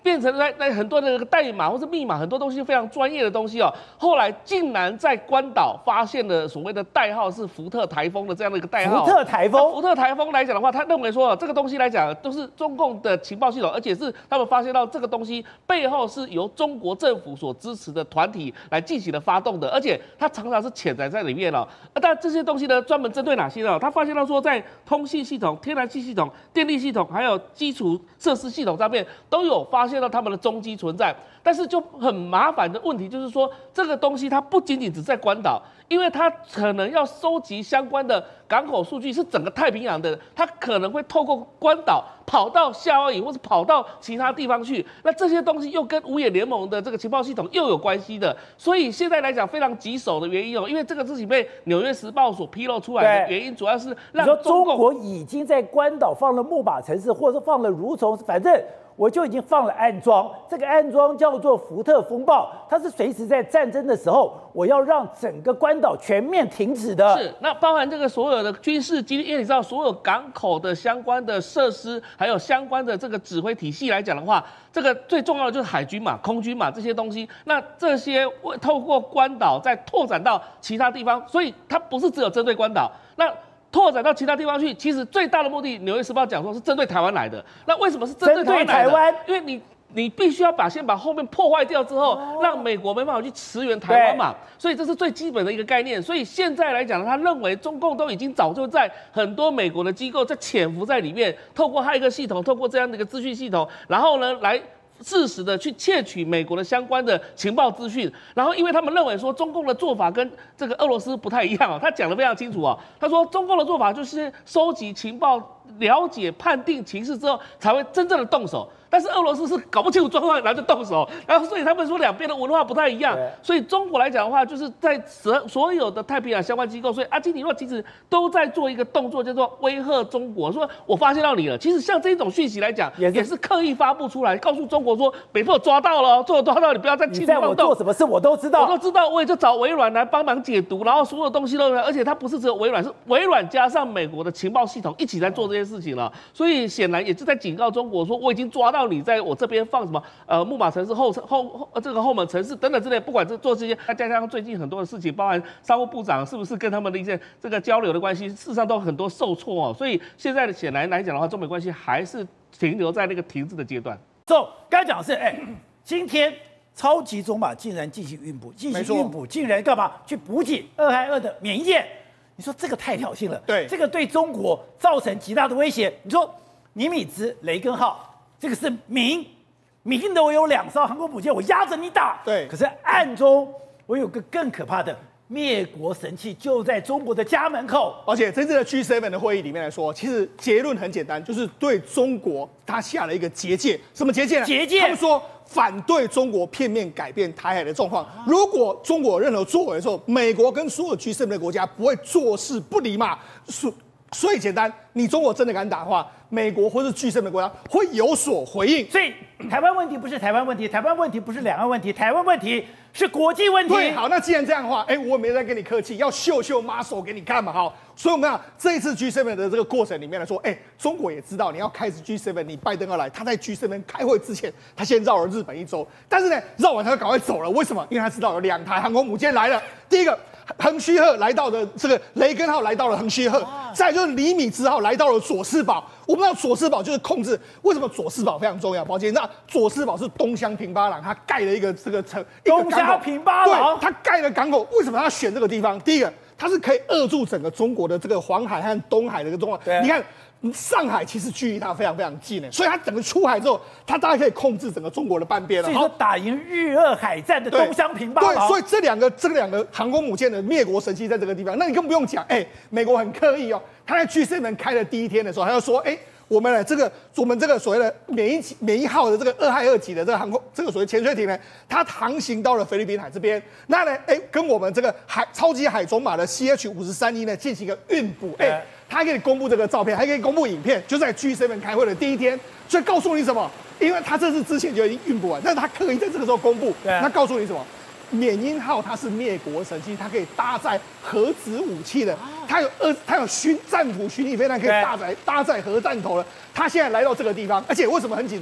变成在很多的代码或是密码，很多东西非常专业的东西哦。后来竟然在关岛发现了所谓的代号是福特台风的这样的一个代号。 福特台风， 福特台风来讲的话，他认为说这个东西来讲都是中共的情报系统，而且是他们发现到这个东西背后是由中国政府所支持的团体来进行的发动的，而且它常常是潜在在里面哦。但这些东西呢，专门针对哪些呢？他发现到说，在通信系统、天然气系统、电力系统，还有基础设施系统上面都有发现到他们的踪迹存在。但是就很麻烦的问题就是说，这个东西它不仅仅只在关岛，因为它可能要收集相关的港口数据，是整个太平洋的，它可能会透过关岛跑到夏威夷或是跑到其他地方去。那这些东西又跟五眼联盟的这个情报系统又有关系的，所以现在来讲非常棘手的原因哦，因为这个事情被《纽约时报》所披露出来的原因，主要是让中国已经在关岛放了木马城市，或者说放了蠕虫，反正我就已经放了安装，这个安装叫做福特风暴，它是随时在战争的时候，我要让整个关岛全面停止的。 是，那包含这个所有的军事基地，因为你知道所有港口的相关的设施，还有相关的这个指挥体系来讲的话，这个最重要的就是海军嘛、空军嘛这些东西。那这些透过关岛再拓展到其他地方，所以它不是只有针对关岛。那拓展到其他地方去，其实最大的目的，《纽约时报》讲说是针对台湾来的。那为什么是针对台湾来的？因为你必须要先把后面破坏掉之后，让美国没办法去驰援台湾嘛。所以这是最基本的一个概念。所以现在来讲呢，他认为中共都已经早就在很多美国的机构在潜伏在里面，透过骇客系统，透过这样的一个资讯系统，然后呢来适时的去窃取美国的相关的情报资讯，然后因为他们认为说中共的做法跟这个俄罗斯不太一样哦，他讲得非常清楚哦，他说中共的做法就是收集情报、了解、判定情势之后才会真正的动手。但是俄罗斯是搞不清楚状况，然后就动手，然后所以他们说两边的文化不太一样，所以中国来讲的话，就是在所有的太平洋相关机构，所以阿基米诺其实都在做一个动作，叫做威吓中国，说我发现到你了。其实像这种讯息来讲，也是刻意发布出来，告诉中国说，北部抓到了，抓到你不要再轻举妄动。 我做什么事我都知道， 我也就找微软来帮忙解读，然后所有东西都，而且它不是只有微软，是微软加上美国的情报系统一起在做这些事情了。所以显然也是在警告中国说，我已经抓到你在我这边放什么木马城市这个后门城市等等之类，不管做这些，再加上最近很多的事情，包含商务部长是不是跟他们的一些这个交流的关系，事实上都很多受挫哦。所以现在显然来讲的话，中美关系还是停留在那个停滞的阶段。 刚才讲的是，今天超级种马竟然进行运补，竟然干嘛去补给2害2的免疫舰？你说这个太挑衅了， 对， 这个对中国造成极大的威胁。你说尼米兹、雷根号。这个是明的，我有2艘航空母舰，我压着你打。 对， 可是暗中我有个更可怕的灭国神器，就在中国的家门口。 而且真正的 G7 的会议里面来说，其实结论很简单，就是对中国他下了一个结界。什么结界呢？ 结界。 他们说反对中国片面改变台海的状况。如果中国有任何作为的时候，美国跟所有 G7 的国家不会坐视不理嘛。所以简单，你中国真的敢打的话，美国或是G7的国家会有所回应。 所以台湾问题不是台湾问题，台湾问题不是两岸问题，台湾问题是国际问题。 对，好，那既然这样的话，我也没在跟你客气，要秀 muscle 给你看嘛，好。所以我们看这一次 G7 的这个过程里面来说，中国也知道你要开始 G7， 你拜登要来，他在 G7 开会之前，他先绕了日本1周，但是呢，绕完他就赶快走了，为什么？因为他知道有2台航空母舰来了，第一个。横须贺来到的这个雷根号来到了横须贺，再来就是李米兹号来到了佐世保。我们知道佐世保就是控制，为什么佐世保非常重要？宝杰，那佐世保是东乡平八郎，他盖了一个这个城， 东乡平八郎， 对，他盖了港口。为什么他选这个地方？第一个，它是可以扼住整个中国的这个黄海和东海的一个状况。你看。上海其实距离它非常非常近呢，所以它整个出海之后，它大概可以控制整个中国的半边了。 所以说打赢日俄海战的东乡平八郎。 对，所以这两个航空母舰的灭国神器在这个地方，那你更不用讲，美国很刻意哦，他在 G7 开的第一天的时候，他就说，我们这个所谓的免疫号的这个2害2级的这个航空这个所谓潜水艇呢，它航行到了菲律宾海这边，那呢，跟我们这个超级海种马的 CH-53E 呢进行一个运补，他还可以公布这个照片，还可以公布影片，就在 G7 开会的第一天，所以告诉你什么？因为他这次之前就已经运补完，但是他刻意在这个时候公布，那告诉你什么？缅因号它是灭国神器，它可以搭载核子武器的，它有战斧巡弋飞弹可以搭载核弹头了。它现在来到这个地方，而且为什么很紧张？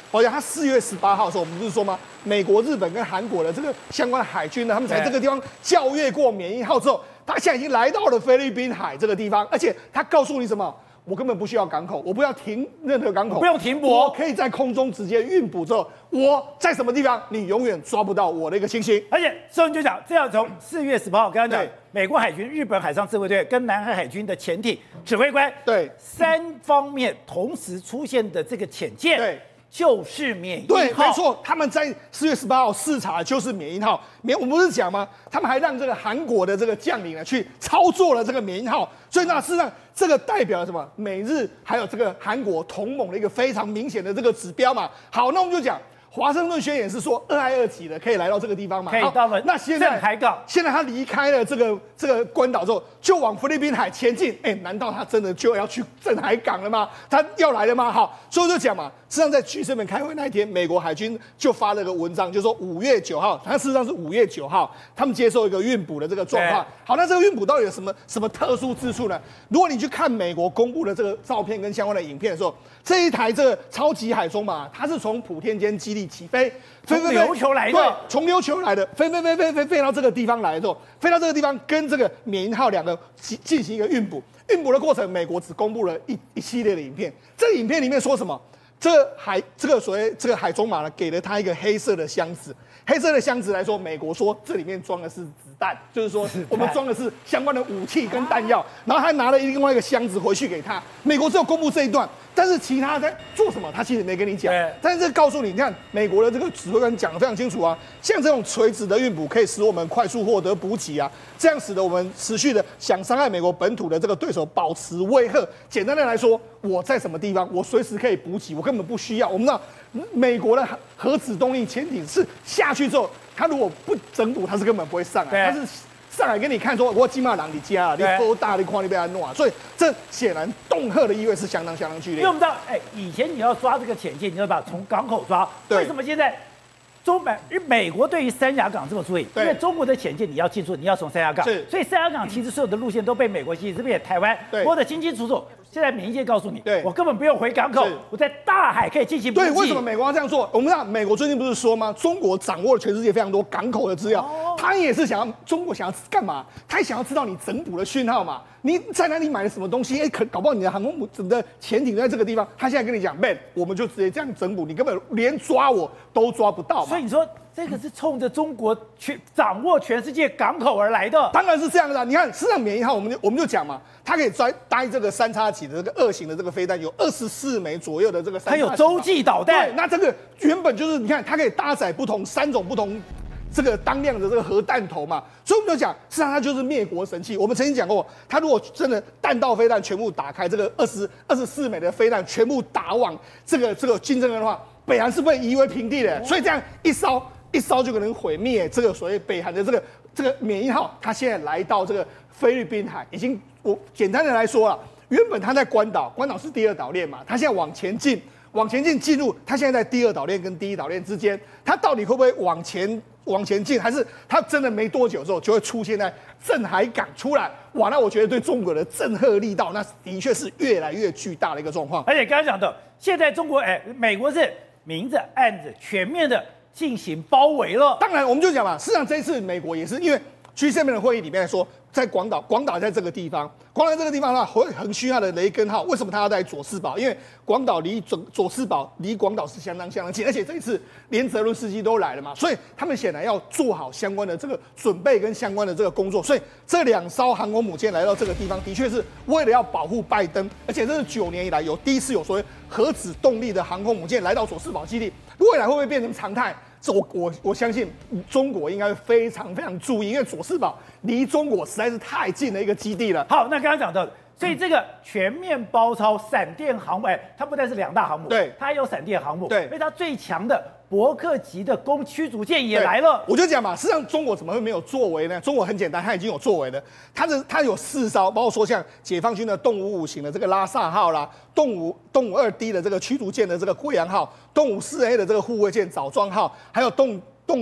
抱歉，他4月18号的时候，我们不是说吗？美国、日本跟韩国的这个相关的海军呢，他们在这个地方校阅过缅因号之后，他现在已经来到了菲律宾海这个地方，而且他告诉你什么？我根本不需要港口，我不要停任何港口， 不用停泊， 我可以在空中直接运补之后，我在什么地方你永远抓不到我的一个星星。 而且所以你就讲，这样从4月18号，刚刚讲对美国海军、日本海上自卫队跟南海海军的潜艇指挥官， 对 3方面同时出现的这个潜舰， 对。 就是缅因对， 号， 没错，他们在4月18号视察就是缅因号。我们不是讲吗？他们还让这个韩国的这个将领呢去操作了这个缅因号，所以那事实上这个代表了什么？美日还有这个韩国同盟的一个非常明显的这个指标嘛。好，那我们就讲。华盛顿宣言是说222级的可以来到这个地方嘛？ 可以到了。 那现在镇海港， 现在他离开了这个关岛之后，就往菲律宾海前进。难道他真的就要去镇海港了吗？他要来了吗？好，所以我就讲嘛，实际上在G7开会那一天，美国海军就发了个文章，就说5月9号，它事实上是5月9号，他们接受一个运补的这个状况。好，那这个运补到底有什么特殊之处呢？如果你去看美国公布的这个照片跟相关的影片的时候，这一台这个超级海中马，它是从普天间基地起飞， 从琉球来的， 对，从琉球来的，飞到这个地方来的时候，飞到这个地方跟这个缅因号两个进行一个运补。运补的过程，美国只公布了一系列的影片。这个影片里面说什么？这个所谓这个海中马呢，给了他一个黑色的箱子。黑色的箱子来说，美国说这里面装的是子弹，就是说我们装的是相关的武器跟弹药。然后还拿了另外一个箱子回去给他。美国只有公布这一段，但是其他在做什么，他其实没跟你讲。但是这告诉你，你看美国的这个指挥官讲得非常清楚啊，像这种垂直的运补可以使我们快速获得补给啊，这样使得我们持续的想伤害美国本土的这个对手保持威吓。简单的来说，我在什么地方，我随时可以补给，我根本不需要。我们知道，美国的核子动力潜艇是下去之后，它如果不整补，它是根本不会上来，它是上来给你看说，我金马郎你家啊，你多大，你看你被他弄啊，所以这显然恫吓的意味是相当剧烈。 因为我们知道，以前你要抓这个潜舰，你要把从港口抓，为什么现在？美国对于三亚港这么注意，因为中国的潜舰你要进出，你要从三亚港，所以三亚港其实所有的路线都被美国其实被台湾摸得清清楚楚。现在缅因舰告诉你，我根本不用回港口，我在大海可以进行补给。 对，为什么美国要这样做？我们知道美国最近不是说吗？中国掌握了全世界非常多港口的资料，他也是中国想要干嘛？他想要知道你整补的讯号嘛？你在哪里买了什么东西？搞不好你的航空母的潜艇在这个地方，他现在跟你讲 ，man， 我们就直接这样整补，你根本连抓我都抓不到嘛。 所以你说这个是冲着中国掌握全世界港口而来的？ 当然是这样的。你看，事实上缅因号，我们就讲嘛，它可以带这个3X级的这个2型的这个飞弹，有24枚左右的这个3X级， 它有洲际导弹。 对，那这个原本就是你看，它可以搭载3种不同这个当量的这个核弹头嘛，所以我们就讲，事实上它就是灭国神器。我们曾经讲过，它如果真的弹道飞弹全部打开，这个24枚的飞弹全部打往这个金正恩的话，北韩是会夷为平地的。所以这样一烧就可能毁灭这个所谓北韩的这个缅因号。它现在来到这个菲律宾海，已经我简单的来说了，原本它在关岛是第2岛链嘛，它现在往前进进入，它现在在第2岛链跟第1岛链之间，它到底会不会往前进，还是它真的没多久之后就会出现在镇海港出来？哇，那我觉得对中国的震慑力道，那的确是越来越巨大的一个状况。 而且刚刚讲的，现在中国美国是明着暗着全面的进行包围了。 当然，我们就讲嘛，事实上这一次美国也是因为G7的会议里面说，在广岛在这个地方，呢会横须贺的雷根号，为什么他要在佐世保？因为广岛离佐世保离广岛是相当近，而且这一次连泽伦斯基都来了嘛，所以他们显然要做好相关的这个准备跟相关的这个工作。所以这2艘航空母舰来到这个地方，的确是为了要保护拜登，而且这是9年以来第一次有所谓核子动力的航空母舰来到佐世保基地，未来会不会变成常态？我相信中国应该会非常注意，因为佐世保离中国实在是太近的一个基地了。 好，那刚刚讲到的，所以这个全面包抄闪电航母，它不但是2大航母， 对， 它还有闪电航母， 对， 因为它最强的伯克级的驱逐舰也来了。 我就讲嘛，事实上中国怎么会没有作为呢？中国很简单，它已经有作为了。它有4艘，包括说像解放军的动5型的这个拉萨号啦，动5 2D 的这个驱逐舰的这个贵阳号，动5 4A 的这个护卫舰枣庄号，还有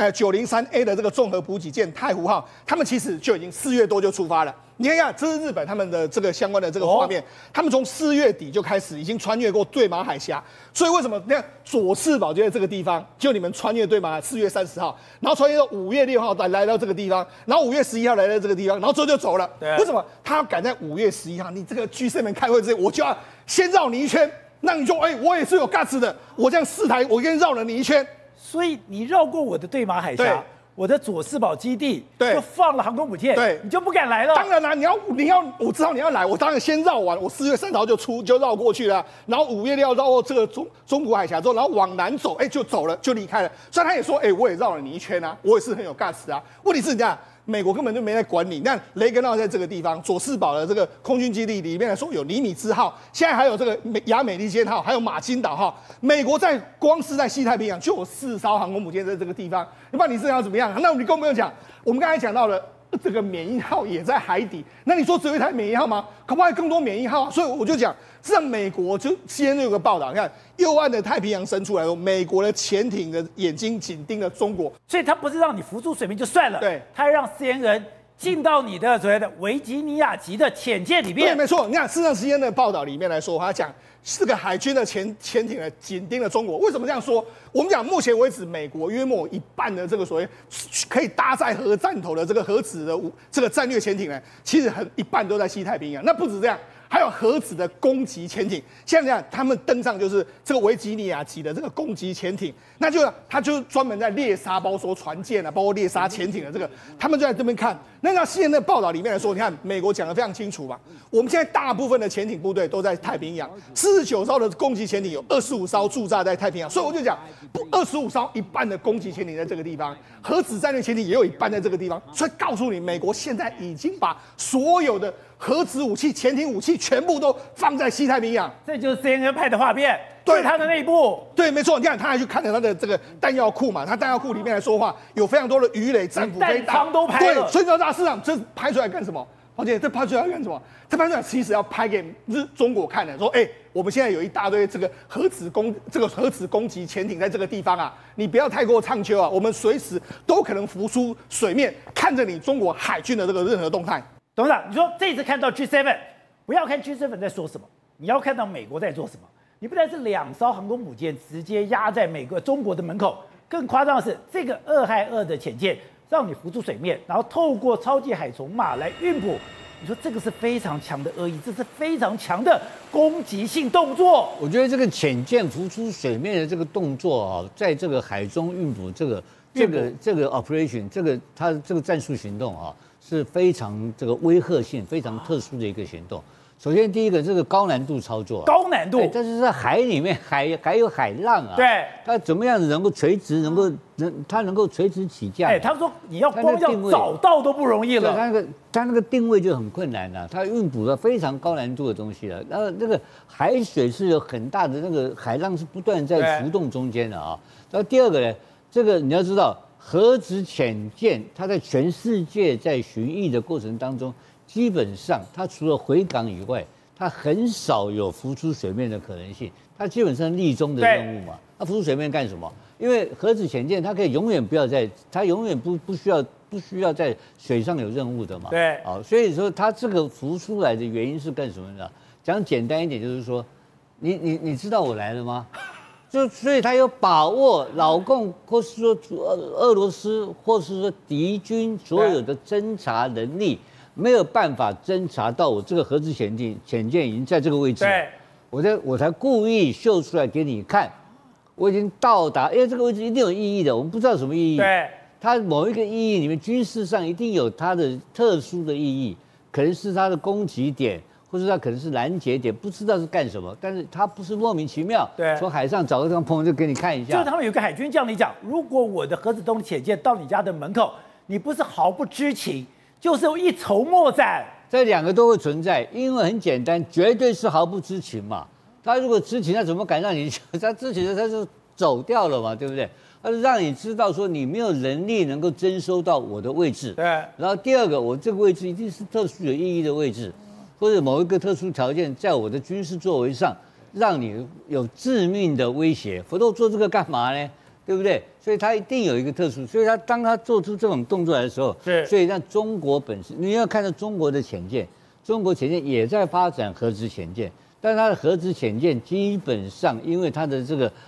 903A 的这个综合补给舰太湖号，他们其实就已经4月多就出发了。你看看，这是日本他们的这个相关的这个画面，他们从4月底就开始已经穿越过对马海峡，所以为什么那佐世保就在这个地方，就你们穿越对马4月30号，然后穿越到5月6号来到这个地方，然后5月11号来到这个地方，然后之后就走了。为什么他要赶在5月11号？你这个 G7 们开会之前，我就要先绕你一圈，那你说，我也是有 guts 的，我这样4台，我跟绕了你一圈。 所以你绕过我的对马海峡，我的佐世保基地就放了航空母舰，你就不敢来了。 当然啦，你要，我知道你要来，我当然先绕完，我4月3号就绕过去了，然后5月6号绕过这个中国海峡之后，然后往南走，就走了，就离开了。所以他也说，我也绕了你一圈啊，我也是很有 guts 啊。问题是这样。美国根本就没在管你。那雷根号在这个地方，佐世保的这个空军基地里面来说，有尼米兹号，现在还有这个亚美利坚号，还有马金岛号。美国光是在西太平洋就有4艘航空母舰在这个地方，你不知道你是要怎么样？那你更不用讲，我们刚才讲到了。这个缅因号也在海底，那你说只有一台缅因号吗？可不可以更多缅因号？所以我就讲，实际上美国就CNN有个报道，你看右岸的太平洋深处来说，美国的潜艇的眼睛紧盯着中国， 所以他不是让你浮出水面就算了， 对， 他让 CNN 进到你的所谓的维吉尼亚级的潜舰里面。 对，没错。你看，事实上 CNN 的报道里面来说，他讲这个海军的潜艇呢紧盯了中国。为什么这样说？我们讲目前为止，美国约莫一半的这个所谓可以搭载核弹头的这个核子的这个战略潜艇呢，其实一半都在西太平洋。那不止这样。还有核子的攻击潜艇，现在这样，他们登上就是这个维吉尼亚级的这个攻击潜艇，他就专门在猎杀，包括说船舰啊，包括猎杀潜艇的这个，他们就在这边看。那现在的报道里面来说，你看美国讲得非常清楚嘛，我们现在大部分的潜艇部队都在太平洋，49艘的攻击潜艇有25艘驻扎在太平洋，所以我就讲，25艘一半的攻击潜艇在这个地方，核子战略潜艇也有一半在这个地方，所以告诉你，美国现在已经把所有的核子武器、潜艇武器全部都放在西太平洋， 这就是 CNN 拍的画面，对它的内部。 对，没错。你看，他还去看了他的这个弹药库嘛，他弹药库里面来说话，有非常多的鱼雷、战斧飞弹， 弹仓都拍了。 对，所以你知道大市场这拍出来干什么？而且这拍出来要干什么？这拍出来其实要拍给中国看的，说，我们现在有一大堆这个核子攻击潜艇在这个地方啊，你不要太过畅秋啊，我们随时都可能浮出水面，看着你中国海军的这个任何动态。 董事长，你说这次看到 G7， 不要看 G7 在说什么，你要看到美国在做什么。你不但是2艘航空母舰直接压在中国的门口，更夸张的是这个2害2的潜舰让你浮出水面，然后透过超级海虫马来运补。你说这个是非常强的恶意，这是非常强的攻击性动作。 我觉得这个潜舰浮出水面的这个动作啊，在这个海中运补这个 operation， 它这个战术行动啊。是非常这个威吓性非常特殊的一个行动。首先，第一个这个高难度操作， 高难度， 但是在海里面还有海浪啊， 对， 它怎么样子能够垂直，它能够垂直起降？ 他说你要光要找到都不容易了， 它那个定位就很困难了，它运补了非常高难度的东西了。然后那个海水是有很大的那个海浪是不断在浮动中间的啊。然后第二个呢，这个你要知道。核子潜舰，它在全世界在巡弋的过程当中，基本上它除了回港以外，它很少有浮出水面的可能性。它基本上立中的任务嘛，它浮出水面干什么？因为核子潜舰它可以永远不要在，它永远不需要在水上有任务的嘛。 对， 好，所以说它这个浮出来的原因是干什么呢？讲简单一点，就是说，你知道我来了吗？所以他有把握老共或是说俄罗斯或是说敌军所有的侦察能力没有办法侦察到我这个核子潜舰已经在这个位置，我才故意秀出来给你看，我已经到达，因为这个位置一定有意义的，我们不知道什么意义， 对， 它某一个意义里面军事上一定有它的特殊的意义，可能是它的攻击点。或者它可能是拦截点，不知道是干什么，但是它不是莫名其妙，从海上找个地方砰就给你看一下。 就是他们有个海军将领讲，如果我的核子动力潜舰到你家的门口，你不是毫不知情，就是一筹莫展。 这2个都会存在，因为很简单，绝对是毫不知情嘛。他如果知情，他怎么敢让你？他知情的他就走掉了嘛，对不对？他是让你知道说你没有能力能够征收到我的位置。 对。 然后第二个，我这个位置一定是特殊有意义的位置。或者某一个特殊条件，在我的军事作为上，让你有致命的威胁，否则我做这个干嘛呢？ 对不对？所以它一定有一个特殊，所以当他做出这种动作来的时候， 是， 所以让中国本身你要看到中国的潜舰，中国潜舰也在发展核子潜舰，但它的核子潜舰基本上因为它的这个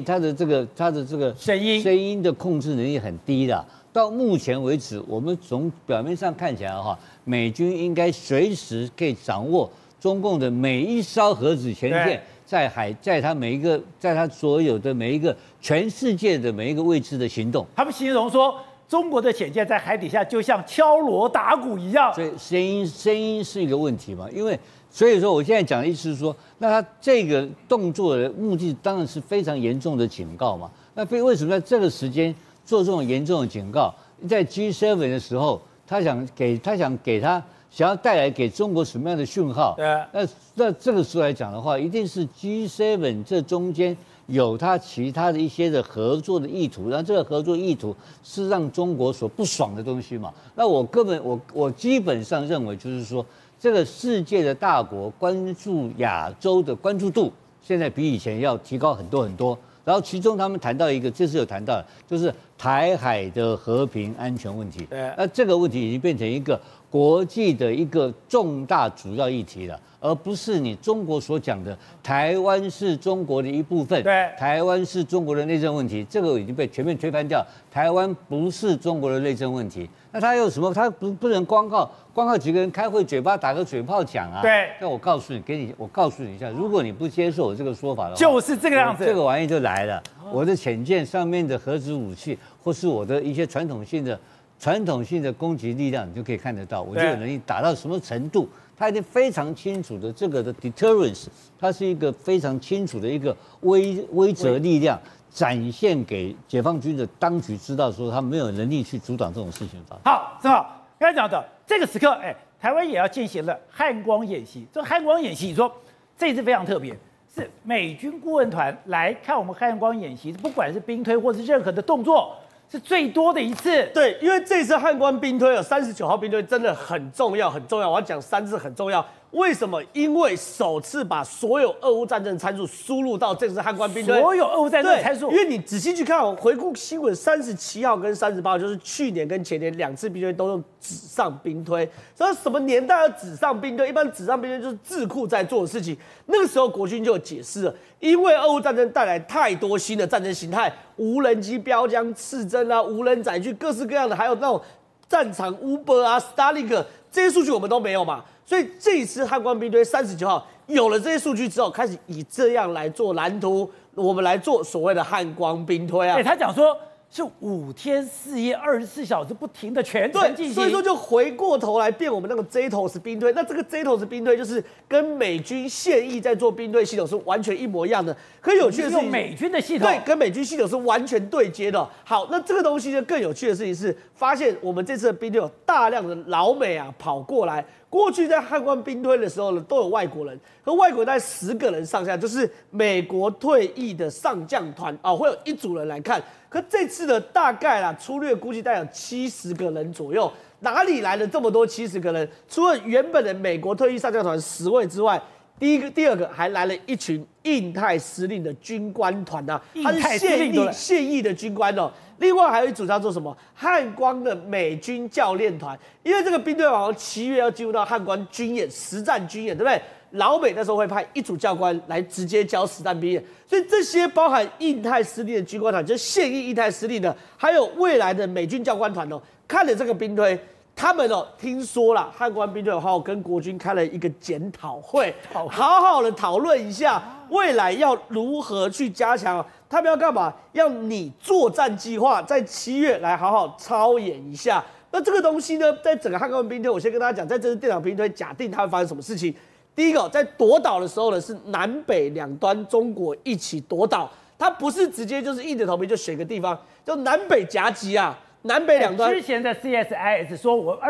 声音的控制能力很低的。到目前为止，我们从表面上看起来哈，美军应该随时可以掌握中共的每一艘核子潜舰在它所有的每一个全世界的每一个位置的行动。 他们形容说，中国的潜舰在海底下就像敲锣打鼓一样。 所以声音是一个问题嘛？所以说我现在讲的意思是说，那他这个动作的目的当然是非常严重的警告嘛。那为什么在这个时间做这种严重的警告？在 G7 的时候，他想要带来给中国什么样的讯号？那这个时候来讲的话，一定是 G7 这中间有他其他的一些的合作的意图，然后这个合作意图是让中国所不爽的东西嘛。那我基本上认为就是说，这个世界的大国关注亚洲的关注度，现在比以前要提高很多很多。然后其中他们谈到一个，这次有谈到的，就是台海的和平安全问题。那这个问题已经变成一个国际的一个重大主要议题了，而不是你中国所讲的台湾是中国的一部分，台湾是中国的内政问题，这个已经被全面推翻掉。台湾不是中国的内政问题，那他有什么？他不能光靠几个人开会，嘴巴打个嘴炮讲啊。 对。 那我告诉你一下，如果你不接受我这个说法的话， 就是这个样子。 这个玩意就来了。我的潜舰上面的核子武器，或是我的一些传统性的攻击力量，你就可以看得到，我就有能力达到什么程度。它已经非常清楚的这个的 deterrence， 它是一个非常清楚的一个威慑力量，展现给解放军的当局知道，说他没有能力去阻挡这种事情发生。 好，正好刚才讲的这个时刻，台湾也要进行了汉光演习。这个汉光演习，你说这一次非常特别，是美军顾问团来看我们汉光演习，不管是兵推或是任何的动作，是最多的一次。 对，因为这次汉光兵推39号兵推真的很重要，很重要。我要讲3次很重要。为什么？因为首次把所有俄乌战争参数输入到这次汉光兵推， 所有俄乌战争参数。 因为你仔细去看，回顾新闻，37号跟38号就是去年跟前年2次兵推都用纸上兵推。这什么年代的纸上兵推？一般纸上兵推就是智库在做的事情。那个时候国军就有解释了，因为俄乌战争带来太多新的战争形态，无人机标枪、刺针啊，无人载具，各式各样的，还有那种战场 Uber 啊、Starlink 这些数据我们都没有嘛。所以这一次汉光兵推39号有了这些数据之后，开始以这样来做蓝图，我们来做所谓的汉光兵推啊。 他讲说是5天4夜24小时不停的全程进行， 所以说就回过头来变我们那个 JTOS 兵推。那这个 JTOS 兵推就是跟美军现役在做兵推系统是完全一模一样的。可有趣的是， 用美军的系统， 对，跟美军系统是完全对接的。好，那这个东西就更有趣的事情是，发现我们这次的兵推有大量的老美啊跑过来。过去在汉光兵推的时候呢，都有外国人，和外国人大概10个人上下，就是美国退役的上将团啊，会有一组人来看。可这次的大概啦，粗略估计大概有70个人左右。哪里来了这么多70个人？除了原本的美国退役上将团10位之外，第二个还来了一群印太司令的军官团啊，他是现役的军官哦。另外还有一组叫做什么汉光的美军教练团，因为这个兵推好像7月要进入到汉光军演实战军演，对不对？老美那时候会派一组教官来直接教实战兵演，所以这些包含印太司令的军官团，就是现役印太司令的，还有未来的美军教官团哦，看了这个兵推。他们听说了汉光兵队跟国军开了一个检讨会，好好的讨论一下未来要如何去加强。他们要干嘛？要拟作战计划，在7月来好好操演一下。那这个东西呢，在整个汉光兵队，我先跟大家讲，在这次电脑兵队，假定它会发生什么事情。第一个，在夺岛的时候呢，是南北两端中国一起夺岛，它不是直接就是硬着头皮就选个地方，就南北夹击啊。南北两端， 之前的 CSIS 说我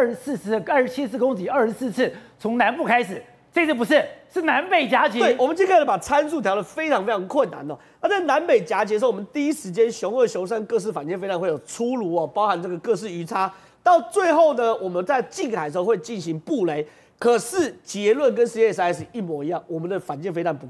27次攻击24次，从南部开始，这次不是，是南北夹击。 对，我们就开始把参数调得非常非常困难哦。那在南北夹击的时候，我们第一时间雄2、雄3各式反舰飞弹会有出炉哦，包含这个各式鱼叉。到最后呢，我们在近海的时候会进行布雷，可是结论跟 CSIS 一模一样，我们的反舰飞弹不够。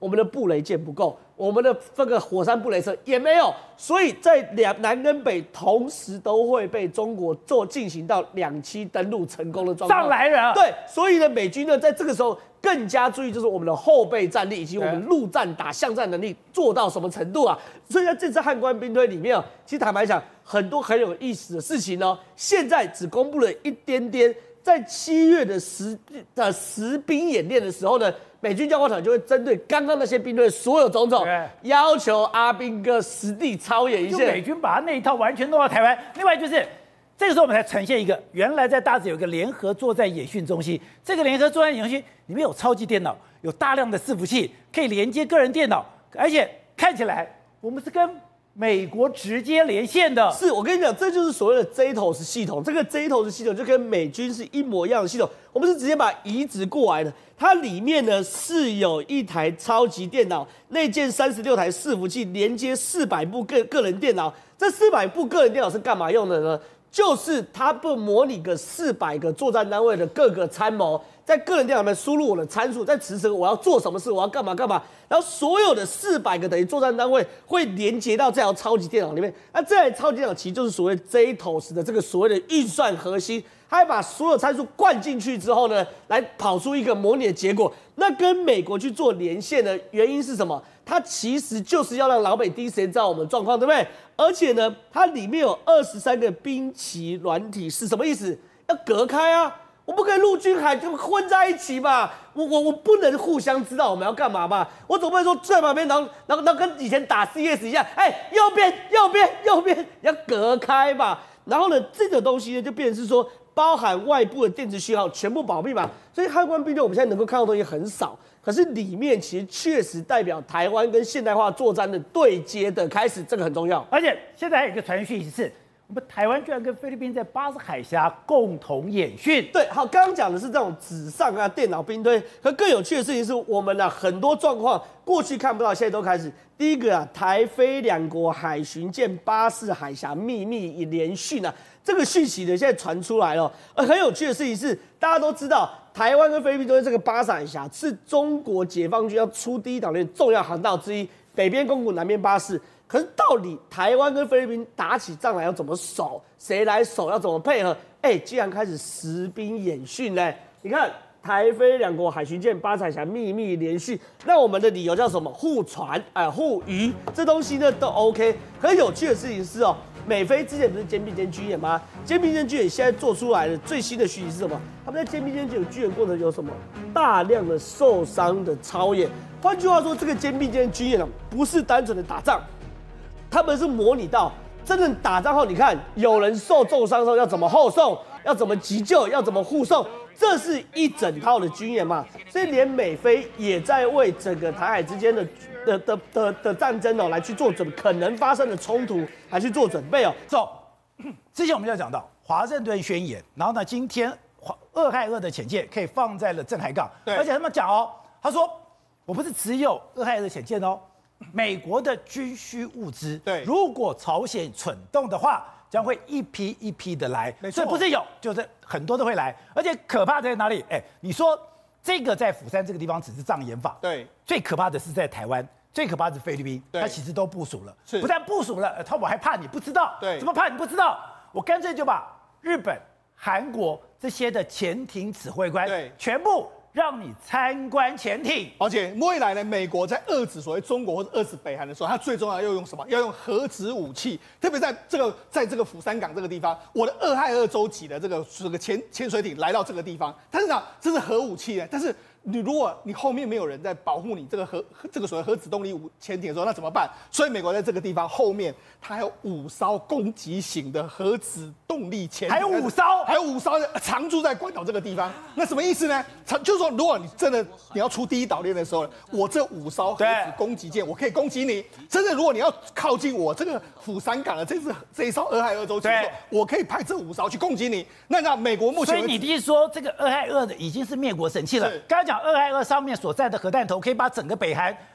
我们的布雷舰不够，我们的这个火山布雷车也没有，所以在南跟北同时都会被中国进行到2栖登陆成功的状况。 上来了。 对，所以呢，美军呢在这个时候更加注意，就是我们的后备战力以及我们陆战打巷战能力做到什么程度啊？所以在这次汉光兵推里面啊，其实坦白讲，很多很有意思的事情呢，现在只公布了一点点。在7月的实兵演练的时候呢，美军教官团就会针对刚刚那些兵队所有种种，要求阿兵哥实地操演一下。 美军把他那一套完全弄到台湾。另外就是这个时候我们才呈现一个，原来在大直有一个联合作战演训中心，这个联合作战演训里面有超级电脑，有大量的伺服器，可以连接个人电脑，而且看起来我们是跟美国直接连线的。 是我跟你讲，这就是所谓的 JTOS 系统。这个 JTOS 系统就跟美军是一模一样的系统，我们是直接把它移植过来的。它里面呢是有一台超级电脑，内建36台伺服器，连接400部个人电脑。这400部个人电脑是干嘛用的呢？就是它不模拟个400个作战单位的各个参谋，在个人电脑里面输入我的参数，在此时我要做什么事，我要干嘛干嘛，然后所有的400个等于作战单位会连接到这台超级电脑里面。那这台超级电脑其实就是所谓 JTOS 的这个所谓的运算核心，它会把所有参数灌进去之后呢，来跑出一个模拟的结果。那跟美国去做连线的原因是什么？它其实就是要让老美第一时间知道我们的状况，对不对？而且呢，它里面有23个兵棋软体是什么意思？要隔开啊！我不可以陆军海就混在一起嘛！我不能互相知道我们要干嘛嘛！我总不能说在旁边，然后跟以前打 CS 一样，右边要隔开嘛！然后呢，这个东西呢就变成是说，包含外部的电子讯号全部保密嘛。所以汉光兵队我们现在能够看到的东西很少。可是里面其实确实代表台湾跟现代化作战的对接的开始，这个很重要。 而且现在还有一个传讯息是，我们台湾居然跟菲律宾在巴士海峡共同演训。 对，好，刚刚讲的是这种纸上啊电脑兵推，可更有趣的事情是我们很多状况过去看不到，现在都开始。第一个台菲两国海巡舰巴士海峡秘密联训啊，这个讯息呢现在传出来了。很有趣的事情是，大家都知道。台湾跟菲律宾都是这个巴士海峡，是中国解放军要出第一岛链重要航道之一，北边宫古，南边巴士。可是到底台湾跟菲律宾打起仗来要怎么守？谁来守？要怎么配合？既然开始实兵演训呢？你看台菲两国海巡舰巴士海峡秘密联训，那我们的理由叫什么？护船护渔，这东西呢都 OK。很有趣的事情是哦。美菲之前不是肩并肩军演吗？肩并肩军演现在做出来的最新的讯息是什么？他们在肩并肩军演过程有什么？大量的受伤的操演。换句话说，这个肩并肩军演不是单纯的打仗，他们是模拟到真正打仗后，你看有人受重伤的时候要怎么后送，要怎么急救，要怎么护送，这是一整套的军演嘛。所以连美菲也在为整个台海之间的战争来去做可能发生的冲突来去做准备哦。 之前我们就讲到华盛顿宣言，然后呢，今天俄亥俄的潜舰可以放在了镇海港，而且他们讲他说我不是只有俄亥俄的潜舰哦，美国的军需物资，如果朝鲜蠢动的话，将会一批一批的来，所以不是有，就是很多都会来，而且可怕在哪里？你说。这个在釜山这个地方只是障眼法，最可怕的是在台湾，最可怕的是菲律宾，它其实都部署了，不但部署了，我还怕你不知道，怎么怕你不知道？我干脆就把日本、韩国这些的潜艇指挥官，全部让你参观潜艇。 而且未来呢，美国在遏制所谓中国或者遏制北韩的时候，它最重要要用什么？要用核子武器，特别在这个釜山港这个地方，我的俄亥俄州级的这个潜水艇来到这个地方，但是呢，这是核武器呢，但是。如果你后面没有人在保护你这个所谓核子动力潜艇的时候，那怎么办？所以美国在这个地方后面，它还有5艘攻击型的核子动力潜艇， 还有5艘常驻在关岛这个地方。那什么意思呢？就是说，如果你真的你要出第一岛链的时候，我这5艘核子攻击舰，我可以攻击你。真的，如果你要靠近我这个釜山港的这一艘俄亥俄州潜艇，我可以派这5艘去攻击你。那美国目前， 所以你的意思说，这个俄亥俄的已经是灭国神器了。刚才讲。俄亥俄上面所在的核弹头可以把整个北韩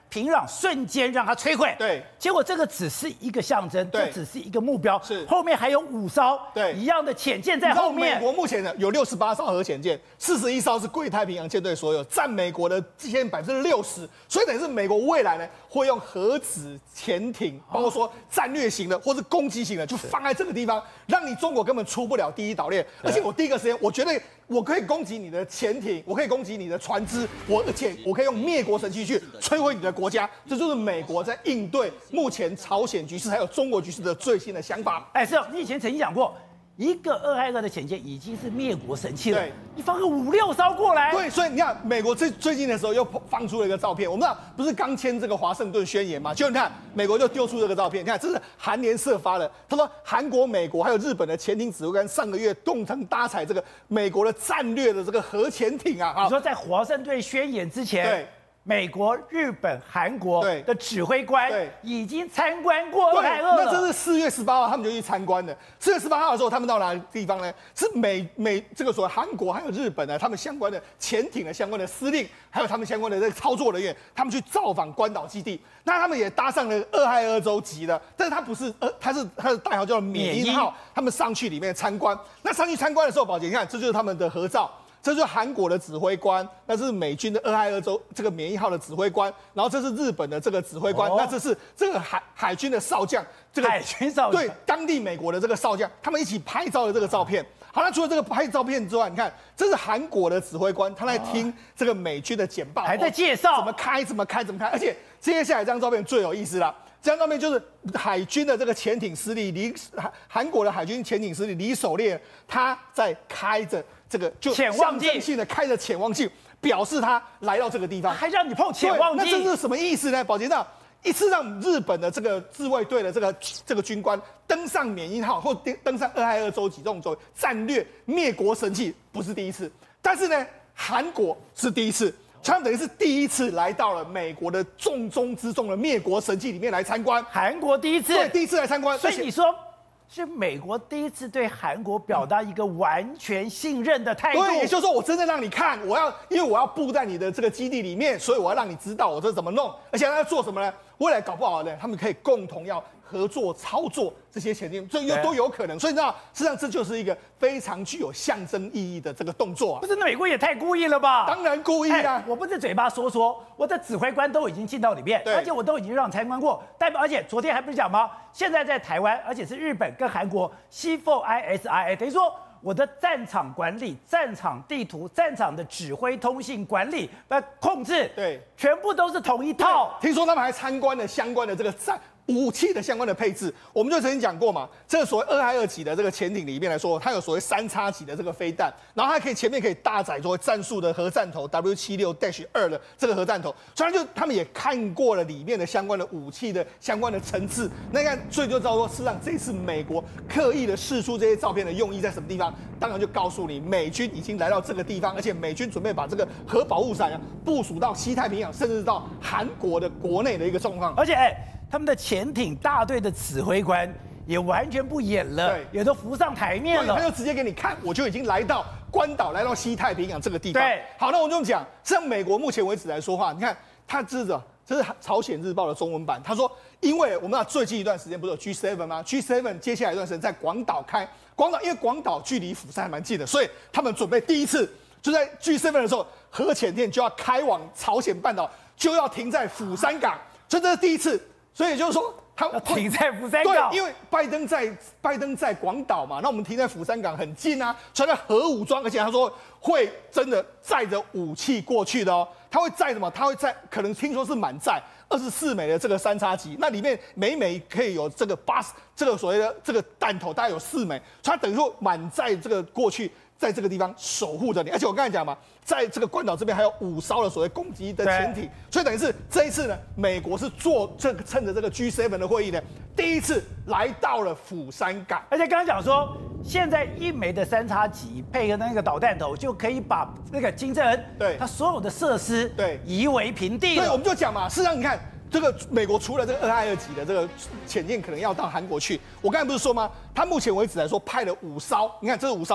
平壤瞬间让它摧毁。 对， 结果这个只是一个象征， 对这只是一个目标， 是后面还有5艘对一样的潜舰在后面。 美国目前呢有68艘核潜舰，41艘是贵太平洋舰队所有，占美国的现在60%，所以等于是美国未来呢会用核子潜艇，包括说战略型的或是攻击型的，就放在这个地方，让你中国根本出不了第一岛链。而且我第一个时间，我觉得我可以攻击你的潜艇，我可以攻击你的船只，而且我可以用灭国神器去摧毁你的国家。这就是美国在应对目前朝鲜局势还有中国局势的最新的想法。 哎，是哦，你以前曾经讲过，一个222的潜舰已经是灭国神器了， 对， 你放个5、6艘过来， 对，所以你看，美国最近的时候又放出了一个照片，我们知道不是刚签这个华盛顿宣言嘛？就你看，美国就丢出这个照片，你看这是韩联社发的，他说韩国、美国还有日本的潜艇指挥官上个月共同搭载这个美国的战略的这个核潜艇啊， 你说在华盛顿宣言之前， 对。 美国、日本、韩国的指挥官对已经参观过222了。 那这是4月18号他们就去参观的。4月18号的时候，他们到哪个地方呢？是这个所谓韩国还有日本呢，他们相关的潜艇的相关的司令，还有他们相关的这个操作人员，他们去造访关岛基地。那他们也搭上了222洲级的，但是它不是它的代号叫做缅因号，他们上去里面参观。那上去参观的时候，宝姐，你看这就是他们的合照。这就是韩国的指挥官，那是美军的222洲这个缅因号的指挥官，然后这是日本的这个指挥官，那这是这个海军的少将，这个海军少将对当地美国的这个少将，他们一起拍照的这个照片。好，那除了这个拍照片之外，你看这是韩国的指挥官，他在听这个美军的简报， 还在介绍怎么开，而且接下来这张照片最有意思了。这张照片就是海军的这个潜艇司令韩国的海军潜艇司令李守烈，他在开着这个就象征性的开着潜望镜，表示他来到这个地方， 还让你碰潜望镜。 那这是什么意思呢？宝杰长，一次让日本的这个自卫队的这个军官登上缅因号或登上222洲级这种战略灭国神器，不是第一次，但是呢，韩国是第一次。他们等于是第一次来到了美国的重中之重的灭国神器里面来参观， 韩国第一次， 对，第一次来参观。 所以你说是美国第一次对韩国表达一个完全信任的态度。 对，也就是说我真的让你看，因为我要布在你的这个基地里面，所以我要让你知道我这怎么弄，而且他要做什么呢？未来搞不好呢，他们可以共同要合作操作这些潜艇，这都有可能。所以你知道，实际上这就是一个非常具有象征意义的这个动作啊！ 不是，那美国也太故意了吧？ 当然故意啊！ 我不是嘴巴说，我的指挥官都已经进到里面，而且我都已经让参观过，而且昨天还不是讲吗？现在在台湾，而且是日本跟韩国 C4ISRA， 等于说我的战场管理、战场地图、战场的指挥、通信管理、控制， 对， 全部都是同一套。 听说他们还参观了相关的这个武器的相关的配置，我们就曾经讲过嘛，这个所谓222级的这个潜艇里面来说，它有所谓3x级的这个飞弹，然后它前面可以搭载作为战术的核弹头 W76-2的这个核弹头，所以他们也看过了里面的相关的武器的相关的层次，那看所以就知道说，事实上这次美国刻意的释出这些照片的用意在什么地方，当然就告诉你，美军已经来到这个地方，而且美军准备把这个核保护伞部署到西太平洋，甚至到韩国的国内的一个状况， 而且他们的潜艇大队的指挥官也完全不演了，也都浮上台面了。 他就直接给你看，我就已经来到关岛，来到西太平洋这个地方。 对， 好，那我就讲，像美国目前为止来说话，你看，这是朝鲜日报的中文版，他说，因为我们最近一段时间不是有 G7 吗 ？G7 接下来一段时间在广岛开，因为广岛距离釜山还蛮近的，所以他们准备第一次就在 G7 的时候，核潜艇就要开往朝鲜半岛，就要停在釜山港，所以这是第一次。所以也就是说，他停在釜山港， 对，因为拜登在广岛嘛，那我们停在釜山港很近啊，穿着核武装，而且他说会真的载着武器过去的哦。他会载什么？他会载，可能听说是满载24枚的这个3x级，那里面每枚可以有这个这个所谓的这个弹头，大概有4枚，他等于说满载这个过去。在这个地方守护着你，而且我刚才讲嘛，在这个关岛这边还有5艘的所谓攻击的潜艇，所以等于是这一次呢，美国是趁着这个 G7 的会议呢，第一次来到了釜山港。 而且刚刚讲说，现在1枚的3x级配合那个导弹头，就可以把那个金正恩他所有的设施夷为平地了。 对，我们就讲嘛，事实上你看。这个美国除了这个222级的这个潜舰可能要到韩国去，我刚才不是说吗？他目前为止来说派了5艘，你看这是5艘什么？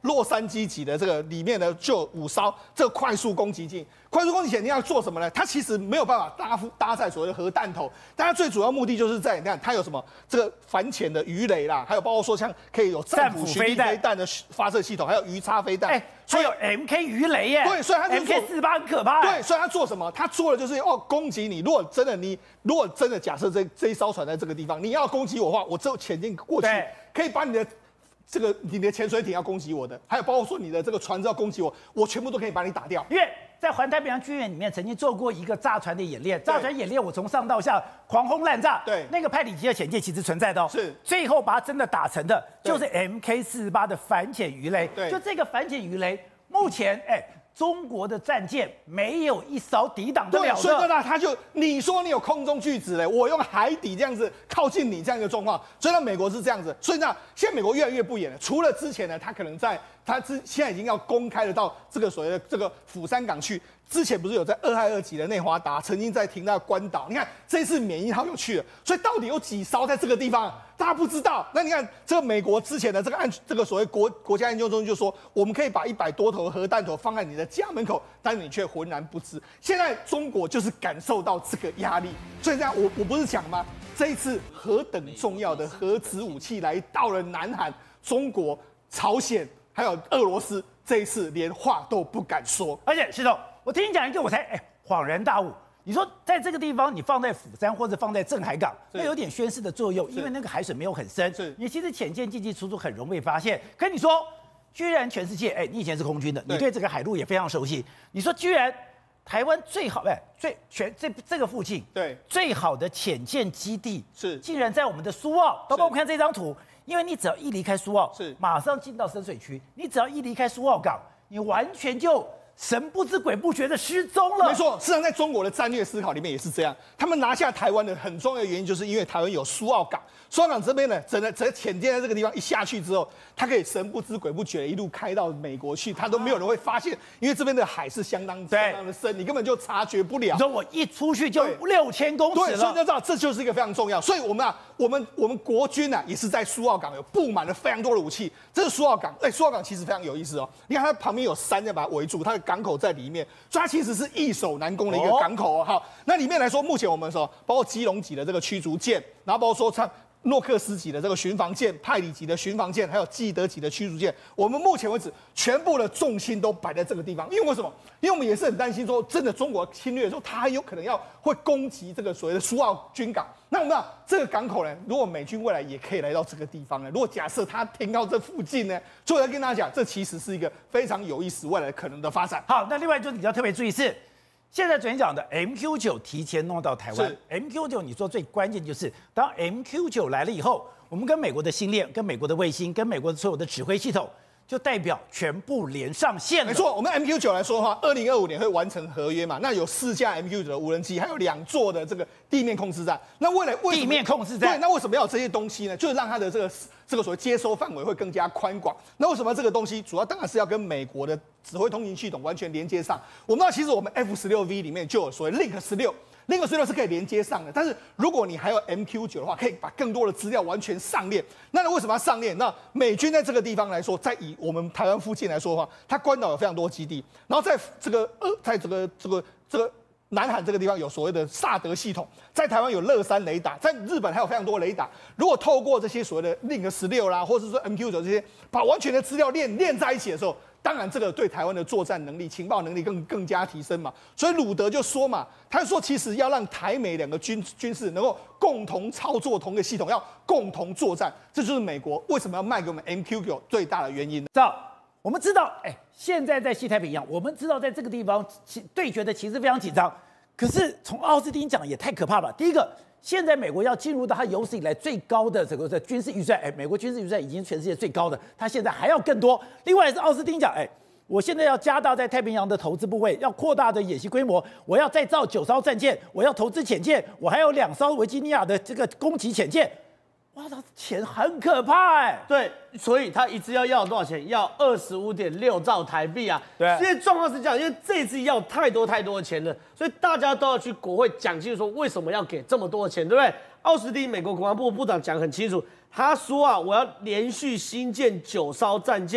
洛杉矶级的这个里面呢就有5艘这个快速攻击舰。快速攻击舰你要做什么呢？它其实没有办法搭载所谓的核弹头，但它最主要目的就是在你看它有什么这个反潜的鱼雷啦，还有包括说像可以有战斧巡弋飞弹的发射系统，还有鱼叉飞弹， 所以有 MK 鱼雷耶。 对，所以它就 MK48很可怕。 对，所以它做什么？它做的就是攻击你。如果真的假设这一艘船在这个地方，你要攻击我的话，我就潜进过去，可以把你的潜水艇要攻击我的，还有包括说你的这个船只要攻击我，我全部都可以把你打掉。 因为在环太平洋军演里面曾经做过一个炸船的演练，炸船演练我从上到下狂轰滥炸， 对， 那个派里级的潜舰其实存在的是最后把它真的打成的就是 MK48的反潜鱼雷，就这个反潜鱼雷，目前中国的战舰没有一艘抵挡得了的， 所以呢，他就你说你有空中巨子嘞，我用海底这样子靠近你这样一个状况，所以呢，美国是这样子，所以呢，现在美国越来越不演了。除了之前呢，他可能现在已经要公开的到这个所谓的这个釜山港去。之前不是有在222级的内华达，曾经在停在关岛。你看这次缅因号又去了，所以到底有几艘在这个地方，大家不知道。那你看这个美国之前的这个所谓国家研究中心就说，我们可以把100多头核弹头放在你的家门口，但是你却浑然不知。现在中国就是感受到这个压力，所以这样我不是讲吗？这一次何等重要的核子武器来到了南韩、中国、朝鲜还有俄罗斯，这一次连话都不敢说。 而且石头，我听你讲一个，我才恍然大悟。你说在这个地方，你放在釜山或者放在镇海港，那有点宣示的作用，因为那个海水没有很深，你其实潜舰进进出出很容易被发现。可你说，居然全世界，你以前是空军的，你对这个海路也非常熟悉。你说居然台湾最好，这个附近最好的潜舰基地竟然在我们的苏澳。宝宝，我们看这张图，因为你只要一离开苏澳，马上进到深水区，你只要一离开苏澳港，你完全就神不知鬼不觉的失踪了。 没错，事实上在中国的战略思考里面也是这样。他们拿下台湾的很重要的原因，就是因为台湾有苏澳港。苏澳港这边呢，整个潜舰在这个地方一下去之后，它可以神不知鬼不觉一路开到美国去，它都没有人会发现，因为这边的海是相当的深，你根本就察觉不了。 你说我一出去就6000公尺了， 对，所以就知道这就是一个非常重要。所以我们国军也是在苏澳港有布满了非常多的武器。这是苏澳港，苏澳港其实非常有意思哦。你看它旁边有山在把它围住，它的港口在里面，所以它其实是易守难攻的一个港口哦。好，那里面来说，目前我们说包括基隆级的这个驱逐舰，然后包括说像诺克斯级的这个巡防舰、派里级的巡防舰，还有基德级的驱逐舰，我们目前为止全部的重心都摆在这个地方。因为为什么？因为我们也是很担心说，真的中国侵略的时候，它还有可能会攻击这个所谓的苏澳军港。那我们知道这个港口呢，如果美军未来也可以来到这个地方呢，如果假设它停到这附近呢，所以我要跟大家讲，这其实是一个非常有意思未来可能的发展。 好，那另外就是你要特别注意是。现在昨天讲的 MQ9 提前弄到台湾 ，MQ9 你说最关键就是当 MQ9 来了以后，我们跟美国的星链、跟美国的卫星、跟美国的所有的指挥系统，就代表全部连上线了。 没错，我们 MQ9 来说的话，2025年会完成合约嘛？那有4架 MQ9 的无人机，还有2座的这个地面控制站。那为地面控制站， 对，那为什么要有这些东西呢？就是让它的这个所谓接收范围会更加宽广。那为什么这个东西主要当然是要跟美国的指挥通信系统完全连接上？我们知道，其实我们 F16V 里面就有所谓 Link 16，Link 16是可以连接上的。但是如果你还有 MQ9 的话，可以把更多的资料完全上链。那为什么要上链？那美军在这个地方来说，在以我们台湾附近来说的话，它关岛有非常多基地，然后在这个南海这个地方有所谓的萨德系统，在台湾有乐山雷达，在日本还有非常多雷达。如果透过这些所谓的 Link 16啦，或者是说 MQ9 这些，把完全的资料链在一起的时候，当然这个对台湾的作战能力、情报能力更加提升嘛。所以鲁德就说嘛，他说其实要让台美2个军事能够共同操作同一个系统，要共同作战，这就是美国为什么要卖给我们 MQ9 最大的原因。 我们知道，现在在西太平洋，我们知道在这个地方对决的其实非常紧张。可是从奥斯汀讲也太可怕了。第一个，现在美国要进入到它有史以来最高的这个军事预算，美国军事预算已经全世界最高的，它现在还要更多。另外是奥斯汀讲，我现在要加大在太平洋的投资部位，要扩大的演习规模，我要再造9艘战舰，我要投资潜舰，我还有2艘维吉尼亚的这个攻击潜舰。哇，他钱很可怕对，所以他一次要多少钱？要25.6兆台币啊！ 对， 现在状况是这样，因为这次要太多的钱了，所以大家都要去国会讲清楚说为什么要给这么多的钱，对不对？奥斯汀美国国防部部长讲很清楚，他说啊，我要连续新建9艘战舰，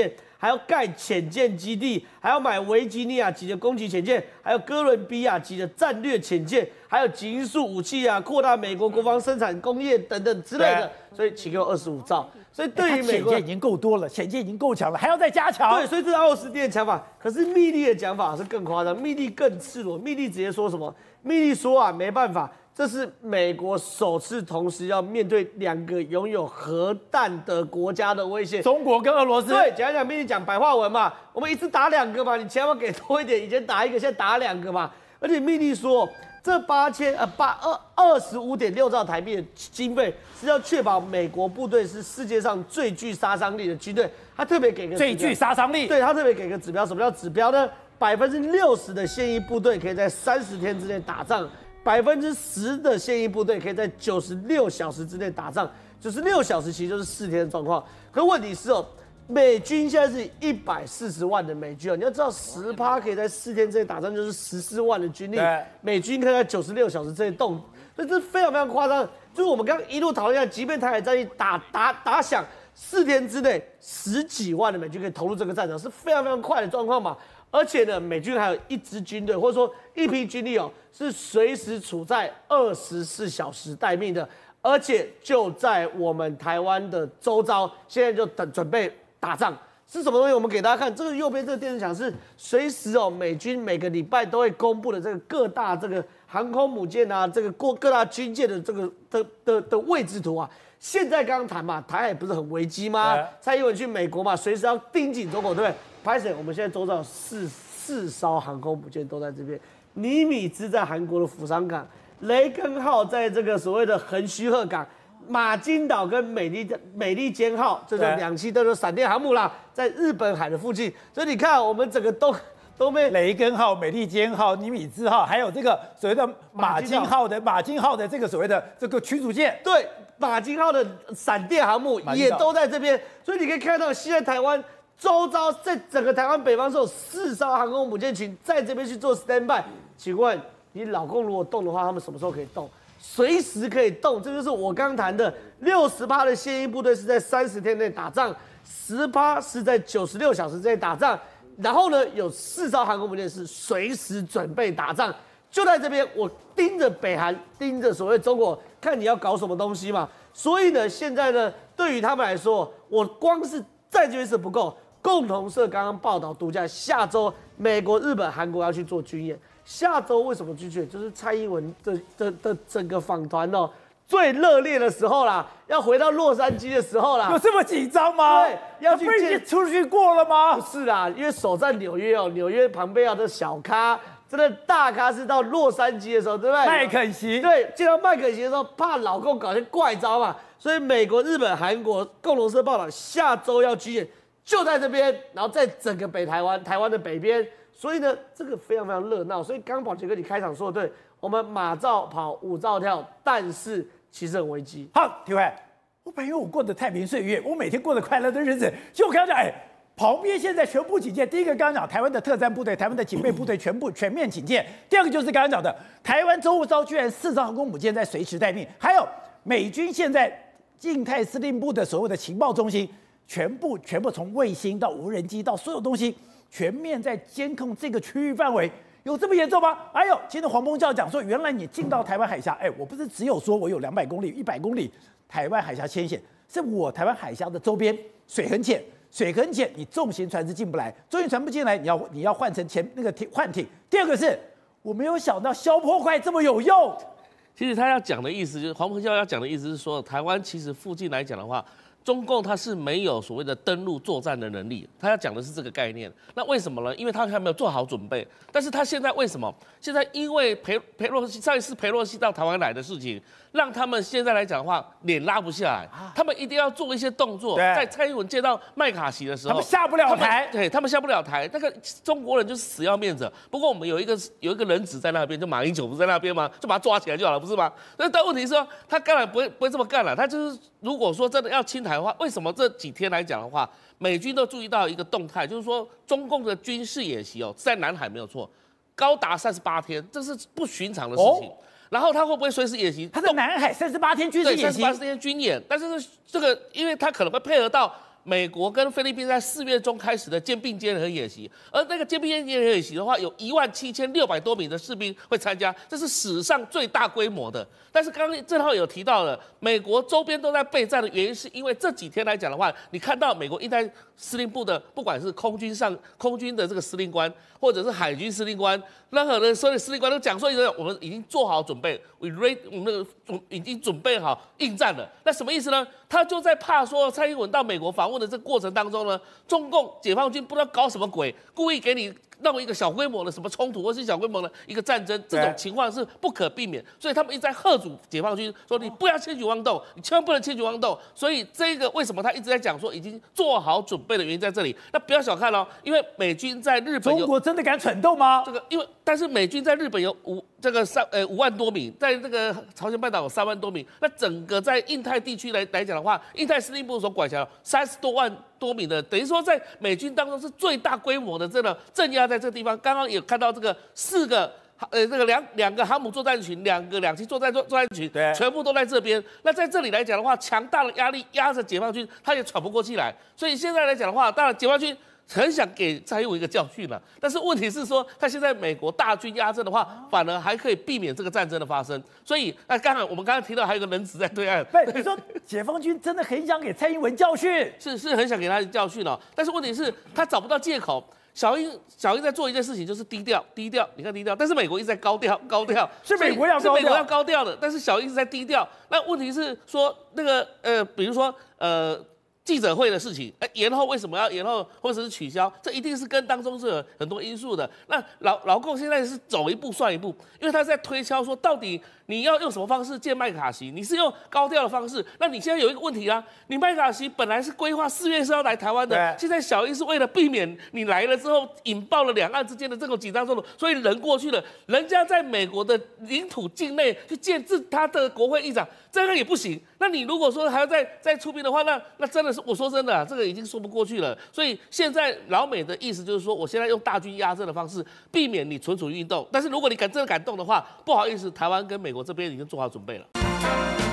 还要盖潜舰基地，还要买维吉尼亚级的攻击潜舰，还有哥伦比亚级的战略潜舰，还有极速武器啊，扩大美国国防生产工业等等之类的，所以起给我25兆。所以对于美国， 潜舰已经够多了，潜舰已经够强了，还要再加强。 对，所以这是奥斯汀的讲法。可是密利的讲法是更夸张，密利更赤裸，密利直接说什么？密利说啊，没办法。这是美国首次同时要面对2个拥有核弹的国家的威胁， 中国跟俄罗斯。 对，讲密利讲白话文嘛，我们一次打2个嘛，你钱要给多一点，以前打1个，现在打2个嘛。而且密利说，这25.6兆台币的经费是要确保美国部队是世界上最具杀伤力的军队。他特别给个最具杀伤力， 对他特别给个指标，什么叫指标呢？60%的现役部队可以在30天之内打仗。10%的现役部队可以在96小时之内打仗，96小时其实就是4天的状况。可问题是哦，美军现在是140万的美军哦，你要知道10%可以在4天之内打仗，就是14万的军力，美军可以在96小时之内动，所以这非常非常夸张。就是我们刚刚一路讨论一下，即便台海战役打响，4天之内10几万的美军可以投入这个战场，是非常非常快的状况嘛。而且呢，美军还有一支军队，或者说一批军力哦，是随时处在24小时待命的，而且就在我们台湾的周遭，现在就准备打仗。是什么东西？我们给大家看，这个右边这个电视墙是随时哦，美军每个礼拜都会公布的这个各大这个航空母舰啊，这个各大军舰的这个的位置图啊。现在刚刚谈嘛，台海不是很危机吗？蔡英文去美国嘛，随时要盯紧中国，对不对？拍摄，我们现在周遭有四艘航空母舰都在这边。尼米兹在韩国的釜山港，雷根号在这个所谓的横须贺港，马金岛跟美利坚号，这就2栖都是闪电航母啦，在日本海的附近。所以你看，我们整个都被雷根号、美利坚号、尼米兹号，还有这个所谓的马金号的这个所谓的这个驱逐舰， 对，马金号的闪电航母也都在这边。所以你可以看到，现在台湾周遭在整个台湾北方是有4艘航空母舰群在这边去做 standby。请问你老公如果动的话，他们什么时候可以动？随时可以动。这就是我刚谈的60%的现役部队是在30天内打仗，10%是在96小时之内打仗。然后呢，有4艘航空母舰是随时准备打仗，就在这边，我盯着北韩，盯着所谓中国，看你要搞什么东西嘛。所以呢，现在呢，对于他们来说，我光是在这边是不够。共同社刚刚报道独家，下周美国、日本、韩国要去做军演。下周为什么去军演？就是蔡英文的整个访团哦，最热烈的时候啦，要回到洛杉矶的时候啦。 有这么紧张吗？ 对，要去见出去过了吗？ 不是啦，因为首站纽约哦，纽约旁边的小咖，真的大咖是到洛杉矶的时候，对不对？ 麦肯锡。 对，见到麦肯锡的时候，怕老公搞些怪招嘛，所以美国、日本、韩国共同社报道，下周要军演。就在这边，然后在整个北台湾，台湾的北边，所以呢，这个非常非常热闹。所以刚宝杰哥你开场说的对，我们马照跑，舞照跳，但是其实很危机。 好，体会，我本以为我过得太平岁月，我每天过得快乐的日子，就我刚刚讲，旁边现在全部警戒。第一个刚刚讲台湾的特战部队、台湾的警备部队全面警戒。第二个就是刚刚讲的台湾周遭居然4艘航空母舰在随时待命，还有美军现在印太司令部的所谓的情报中心。全部从卫星到无人机到所有东西，全面在监控这个区域范围，有这么严重吗？还有，今天黄澎教讲说，原来你进到台湾海峡，我不是只有说我有200公里、100公里台湾海峡牵线，是我台湾海峡的周边水很浅，你重型船只进不来，重型船不进来，你要换成换艇。第二个是我没有想到消波块这么有用。 其实他要讲的意思就是黄澎教要讲的意思是说，台湾其实附近来讲的话。中共它是没有所谓的登陆作战的能力，他要讲的是这个概念。那为什么呢？因为他还没有做好准备。但是他现在为什么？现在因为裴洛西上一次裴洛西到台湾来的事情，让他们现在来讲的话，脸拉不下来，他们一定要做一些动作。在蔡英文见到麦卡锡的时候， 他们下不了台， 对他们下不了台。那个中国人就是死要面子。不过我们有一个人质在那边，就马英九不是在那边吗？就把他抓起来就好了，不是吗？但问题是说，他当然不会这么干了。他就是如果说真的要侵台的话，为什么这几天来讲的话，美军都注意到一个动态，就是说中共的军事演习在南海没有错，高达38天，这是不寻常的事情。然后他会不会随时演习？ 他在南海38天军事演习， 对，38天军演，但是这个，因为他可能会配合到美国跟菲律宾在4月中开始的肩并肩联合演习，而那个肩并肩联合演习的话，有17600多名的士兵会参加，这是史上最大规模的。但是刚刚正浩有提到了，美国周边都在备战的原因，是因为这几天来讲的话，你看到美国印太司令部的，不管是空军的这个司令官，或者是海军司令官，任何的所有司令官都讲说，我们已经做好准备，我们已经准备好应战了。那什么意思呢？他就在怕说蔡英文到美国访问的这个过程当中呢，中共解放军不知道搞什么鬼，故意给你弄一个小规模的什么冲突，或是小规模的一个战争，这种情况是不可避免。所以他们一直在喝阻解放军说，你不要轻举妄动，你千万不能轻举妄动。所以这个为什么他一直在讲说已经做好准备的原因在这里。那不要小看哦，因为美军在日本中国真的敢蠢动吗？ 这个但是美军在日本有5万多名，在这个朝鲜半岛有3万多名。那整个在印太地区来讲的话，印太司令部所管辖有30多万多名的，等于说在美军当中是最大规模的这个镇压在这个地方。刚刚有看到这个4个。这个两个航母作战群，2个两栖作战群，全部都在这边。那在这里来讲的话，强大的压力压着解放军，他也喘不过气来。所以现在来讲的话，当然解放军很想给蔡英文一个教训了，但是问题是说，他现在美国大军压阵的话，反而还可以避免这个战争的发生。所以，我们刚才提到还有个人质在对岸， 你说解放军真的很想给蔡英文教训， 是很想给他教训哦。但是问题是，他找不到借口。小英在做一件事情，就是低调，你看低调，但是美国一直在高调， 是美国要高调的，但是小英是在低调。那问题是说那个比如说记者会的事情，延后为什么要延后或者是取消？这一定是跟当中是有很多因素的。那老共现在是走一步算一步，因为他在推敲说，到底你要用什么方式见麦卡锡？你是用高调的方式，那你现在有一个问题啊，你麦卡锡本来是规划4月是要来台湾的，现在小英是为了避免你来了之后引爆了两岸之间的这种紧张冲突，所以人过去了，人家在美国的领土境内去见他的国会议长，这个也不行。那你如果说还要再出兵的话，那真的是我说真的这个已经说不过去了。所以现在老美的意思就是说，我现在用大军压阵的方式，避免你蠢蠢欲动。但是如果你真的敢动的话，不好意思，台湾跟美国这边已经做好准备了。